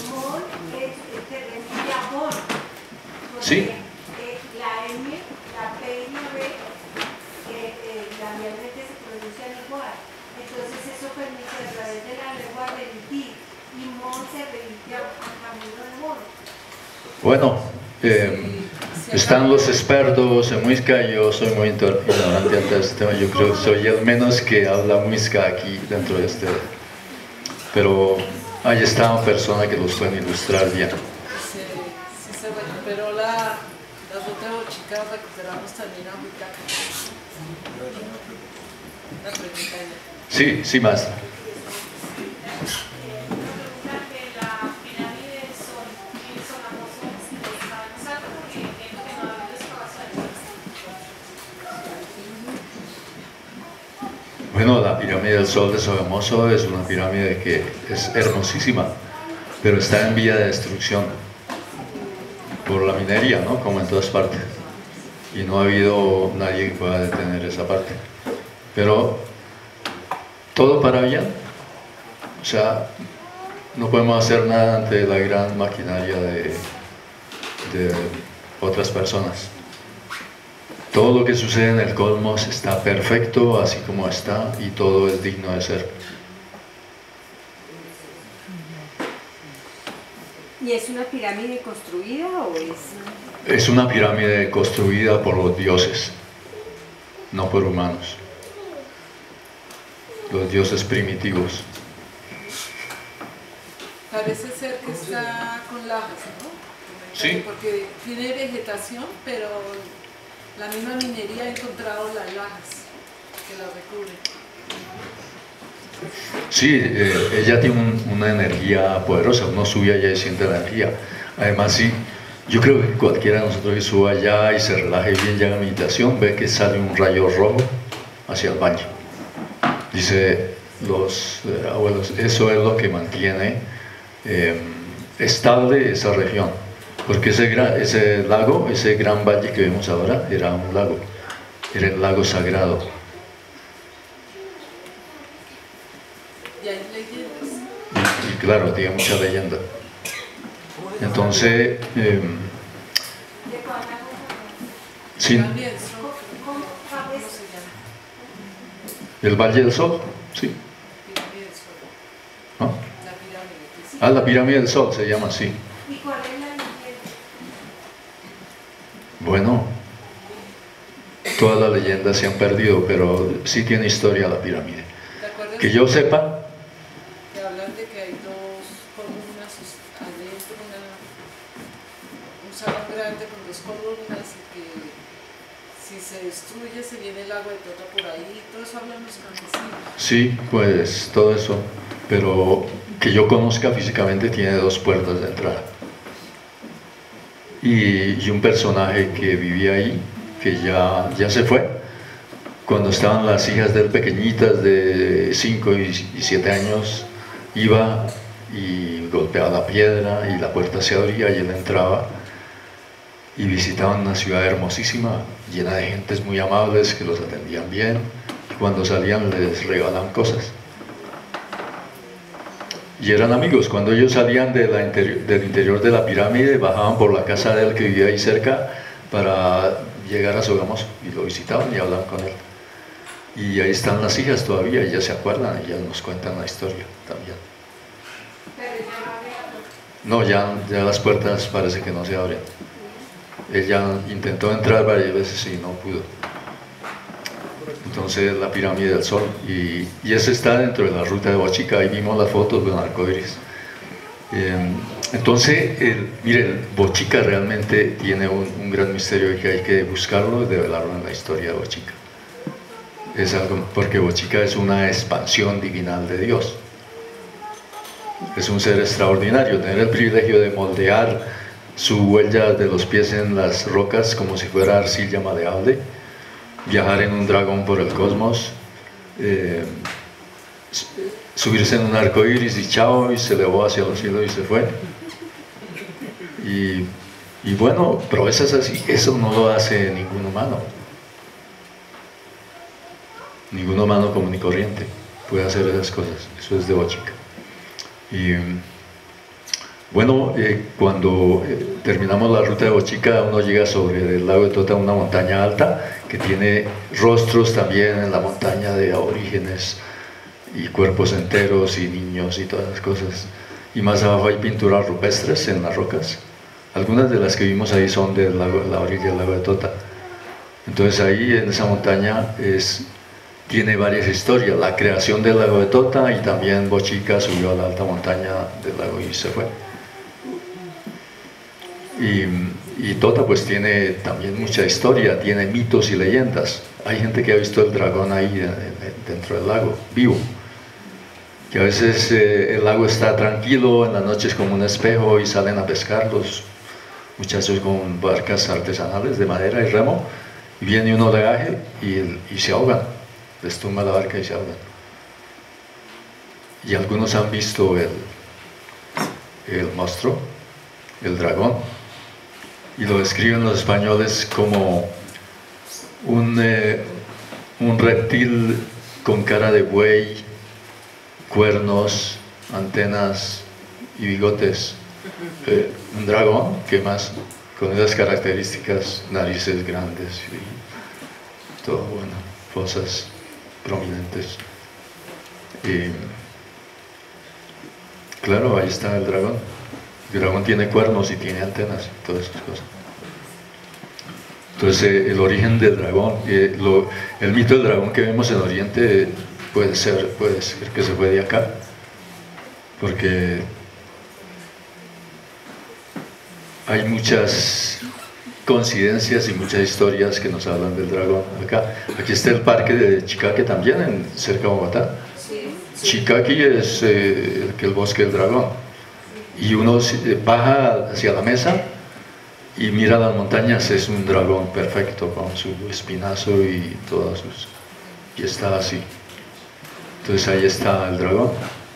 Sí. La M, la P y la B, realmente se pronuncian igual. Entonces eso permite a través de la lengua remitir. Y Mon se remite al camino de Mon. Bueno, eh, están los expertos en Muisca, yo soy muy ignorante ante este tema, yo creo que soy el menos que habla Muisca aquí dentro de este. Pero ahí está una persona que los puede ilustrar bien. Sí, sí se recuperó la, la ruta de Bochica, recuperamos también a Huitaca. Una pregunta ahí. Sí, sí, maestra. Bueno, la pirámide del Sol de Sogamoso es una pirámide que es hermosísima, pero está en vía de destrucción por la minería, ¿no? Como en todas partes. Y no ha habido nadie que pueda detener esa parte. Pero todo para bien. O sea, no podemos hacer nada ante la gran maquinaria de, de otras personas. Todo lo que sucede en el cosmos está perfecto así como está y todo es digno de ser. ¿Y es una pirámide construida o es...? Es una pirámide construida por los dioses, no por humanos. Los dioses primitivos. Parece ser que está con lajas, ¿no? Sí. Porque tiene vegetación, pero la misma minería ha encontrado las lajas que la recubren. Sí, eh, ella tiene un, una energía poderosa, uno sube allá y siente la energía. Además, sí, yo creo que cualquiera de nosotros que suba allá y se relaje bien ya en la meditación, ve que sale un rayo rojo hacia el valle. Dice los eh, abuelos, eso es lo que mantiene eh, estable esa región. Porque ese, gran, ese lago, ese gran valle que vemos ahora, era un lago, era el lago sagrado. Y hay leyendas. Y, y claro, tiene mucha leyenda. Entonces, eh, sí, También son, ¿cómo se llama? el Valle del Sol, sí. Pirámide del Sol. ¿No? La pirámide. que sí. Ah, la pirámide del Sol se llama así. ¿Y cuál es la leyenda? Bueno, todas las leyendas se han perdido, pero sí tiene historia la pirámide. ¿Te acuerdas Que yo sepa, que hablan de que hay dos columnas adentro, una, un salón grande con dos columnas y que si se destruye se viene el agua de Tota por ahí? Todo eso hablan los campesinos. sí, pues todo eso, pero que yo conozca físicamente tiene dos puertas de entrada. Y, y un personaje que vivía ahí, que ya, ya se fue, cuando estaban las hijas de él pequeñitas de cinco y siete años, iba y golpeaba la piedra y la puerta se abría y él entraba y visitaban una ciudad hermosísima, llena de gentes muy amables que los atendían bien y cuando salían les regalaban cosas. Y eran amigos, cuando ellos salían de la interi- del interior de la pirámide, bajaban por la casa de él que vivía ahí cerca para llegar a Sogamoso y lo visitaban y hablaban con él. Y ahí están las hijas todavía, ellas se acuerdan, ellas nos cuentan la historia también. No, ya, ya las puertas parece que no se abren. Ella intentó entrar varias veces y no pudo. entonces la pirámide del Sol, y, y ese está dentro de la ruta de Bochica. Ahí vimos las fotos del arco iris. Eh, entonces, el, miren, Bochica realmente tiene un, un gran misterio y que hay que buscarlo y develarlo en la historia de Bochica. Es algo, porque Bochica es una expansión divinal de Dios. Es un ser extraordinario. Tener el privilegio de moldear su huella de los pies en las rocas como si fuera arcilla maleable, viajar en un dragón por el cosmos, eh, subirse en un arco iris y chao, y se elevó hacia los cielos y se fue. Y, y bueno, proezas así, eso no lo hace ningún humano. Ningún humano común y corriente puede hacer esas cosas. Eso es de Bochica. Y bueno, eh, cuando eh, terminamos la ruta de Bochica, uno llega sobre el lago de Tota, una montaña alta que tiene rostros también en la montaña de aborígenes y cuerpos enteros y niños y todas las cosas. Y más abajo hay pinturas rupestres en las rocas. Algunas de las que vimos ahí son de la orilla del lago de Tota. Entonces ahí en esa montaña es, tiene varias historias. La creación del lago de Tota, y también Bochica subió a la alta montaña del lago y se fue. Y, y Tota pues tiene también mucha historia, tiene mitos y leyendas. Hay gente que ha visto el dragón ahí dentro del lago, vivo. Que a veces eh, el lago está tranquilo, en las noches como un espejo, y salen a pescar los muchachos con barcas artesanales de madera y remo, y viene un oleaje y, y se ahogan, les tumba la barca y se ahogan. Y algunos han visto el, el monstruo, el dragón, y lo describen los españoles como un, eh, un reptil con cara de buey, cuernos, antenas y bigotes. Eh, un dragón, que más, con esas características, narices grandes y todo, bueno, fosas prominentes. Y claro, ahí está el dragón. El dragón tiene cuernos y tiene antenas y todas esas cosas. Entonces, eh, el origen del dragón, eh, lo, el mito del dragón que vemos en Oriente puede ser, puede ser que se fue de acá, porque hay muchas coincidencias y muchas historias que nos hablan del dragón acá. Aquí está el parque de Chicaque también, en, cerca de Bogotá. Chicaque es eh, el, el bosque del dragón. Y uno baja hacia la mesa y mira las montañas, es un dragón perfecto con su espinazo y todas sus... y está así. Entonces ahí está el dragón.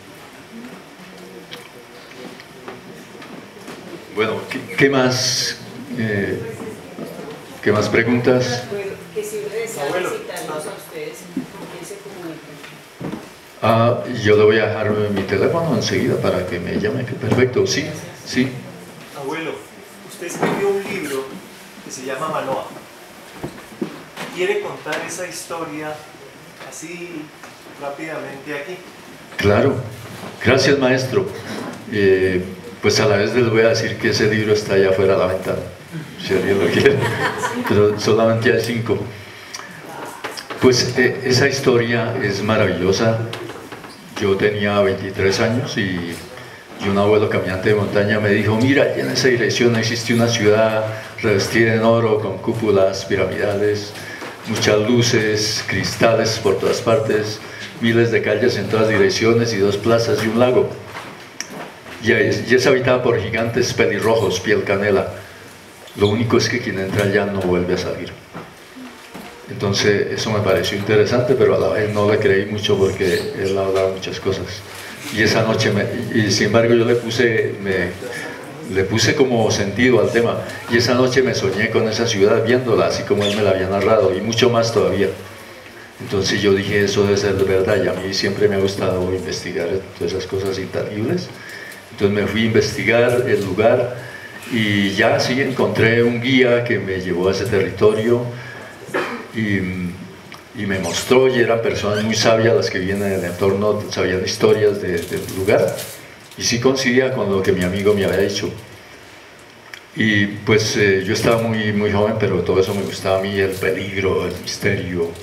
Bueno, ¿qué, qué más? Eh, ¿Qué más preguntas? Que si desea visitarlos a ustedes, ¿con quién se comunican? Ah, yo le voy a dejar mi teléfono enseguida para que me llame. Perfecto, sí, sí. Abuelo, usted escribió un libro que se llama Manoa. ¿Quiere contar esa historia así rápidamente aquí? Claro, gracias maestro. Eh, pues a la vez les voy a decir que ese libro está allá afuera a la ventana, si alguien lo quiere, pero solamente hay cinco. Pues eh, esa historia es maravillosa. Yo tenía veintitrés años y, y un abuelo caminante de montaña me dijo: mira, en esa dirección existe una ciudad revestida en oro, con cúpulas piramidales, muchas luces, cristales por todas partes, miles de calles en todas direcciones y dos plazas y un lago. Y es, y es habitada por gigantes pelirrojos, piel canela. Lo único es que quien entra allá no vuelve a salir. Entonces eso me pareció interesante, pero a la vez no le creí mucho porque él hablaba muchas cosas. Y esa noche, me, y sin embargo yo le puse, me, le puse como sentido al tema. Y esa noche me soñé con esa ciudad viéndola, así como él me la había narrado, y mucho más todavía. Entonces yo dije, eso debe ser de verdad, y a mí siempre me ha gustado investigar todas esas cosas intangibles. Entonces me fui a investigar el lugar, y ya sí encontré un guía que me llevó a ese territorio, y, y me mostró, y eran personas muy sabias las que vienen del entorno, sabían historias de, del lugar, y sí coincidía con lo que mi amigo me había dicho. Y pues eh, yo estaba muy, muy joven, pero todo eso me gustaba a mí, el peligro, el misterio,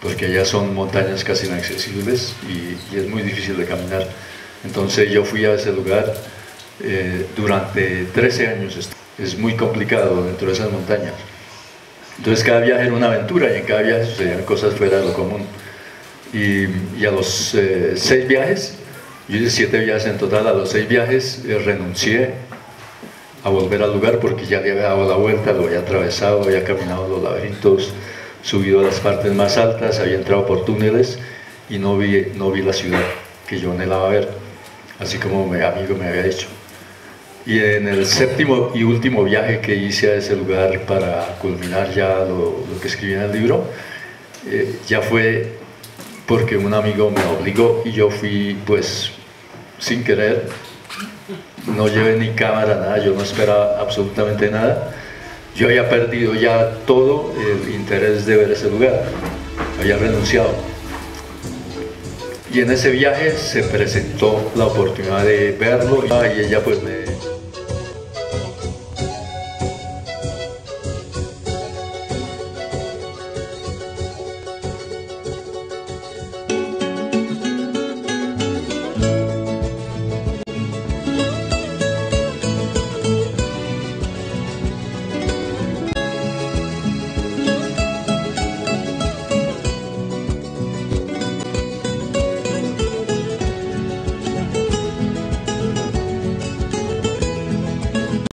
porque allá son montañas casi inaccesibles y, y es muy difícil de caminar. Entonces yo fui a ese lugar eh, durante trece años. Es muy complicado dentro de esas montañas. Entonces cada viaje era una aventura y en cada viaje sucedían cosas fuera de lo común. Y, y a los eh, seis viajes, yo hice siete viajes en total, a los seis viajes eh, renuncié a volver al lugar porque ya le había dado la vuelta, lo había atravesado, había caminado los laberintos, subido a las partes más altas, había entrado por túneles y no vi, no vi la ciudad que yo anhelaba ver, así como mi amigo me había dicho. Y en el séptimo y último viaje que hice a ese lugar para culminar ya lo, lo que escribí en el libro, eh, ya fue porque un amigo me obligó y yo fui pues sin querer, no llevé ni cámara, nada, yo no esperaba absolutamente nada. Yo había perdido ya todo el interés de ver ese lugar, había renunciado. Y en ese viaje se presentó la oportunidad de verlo y ella pues me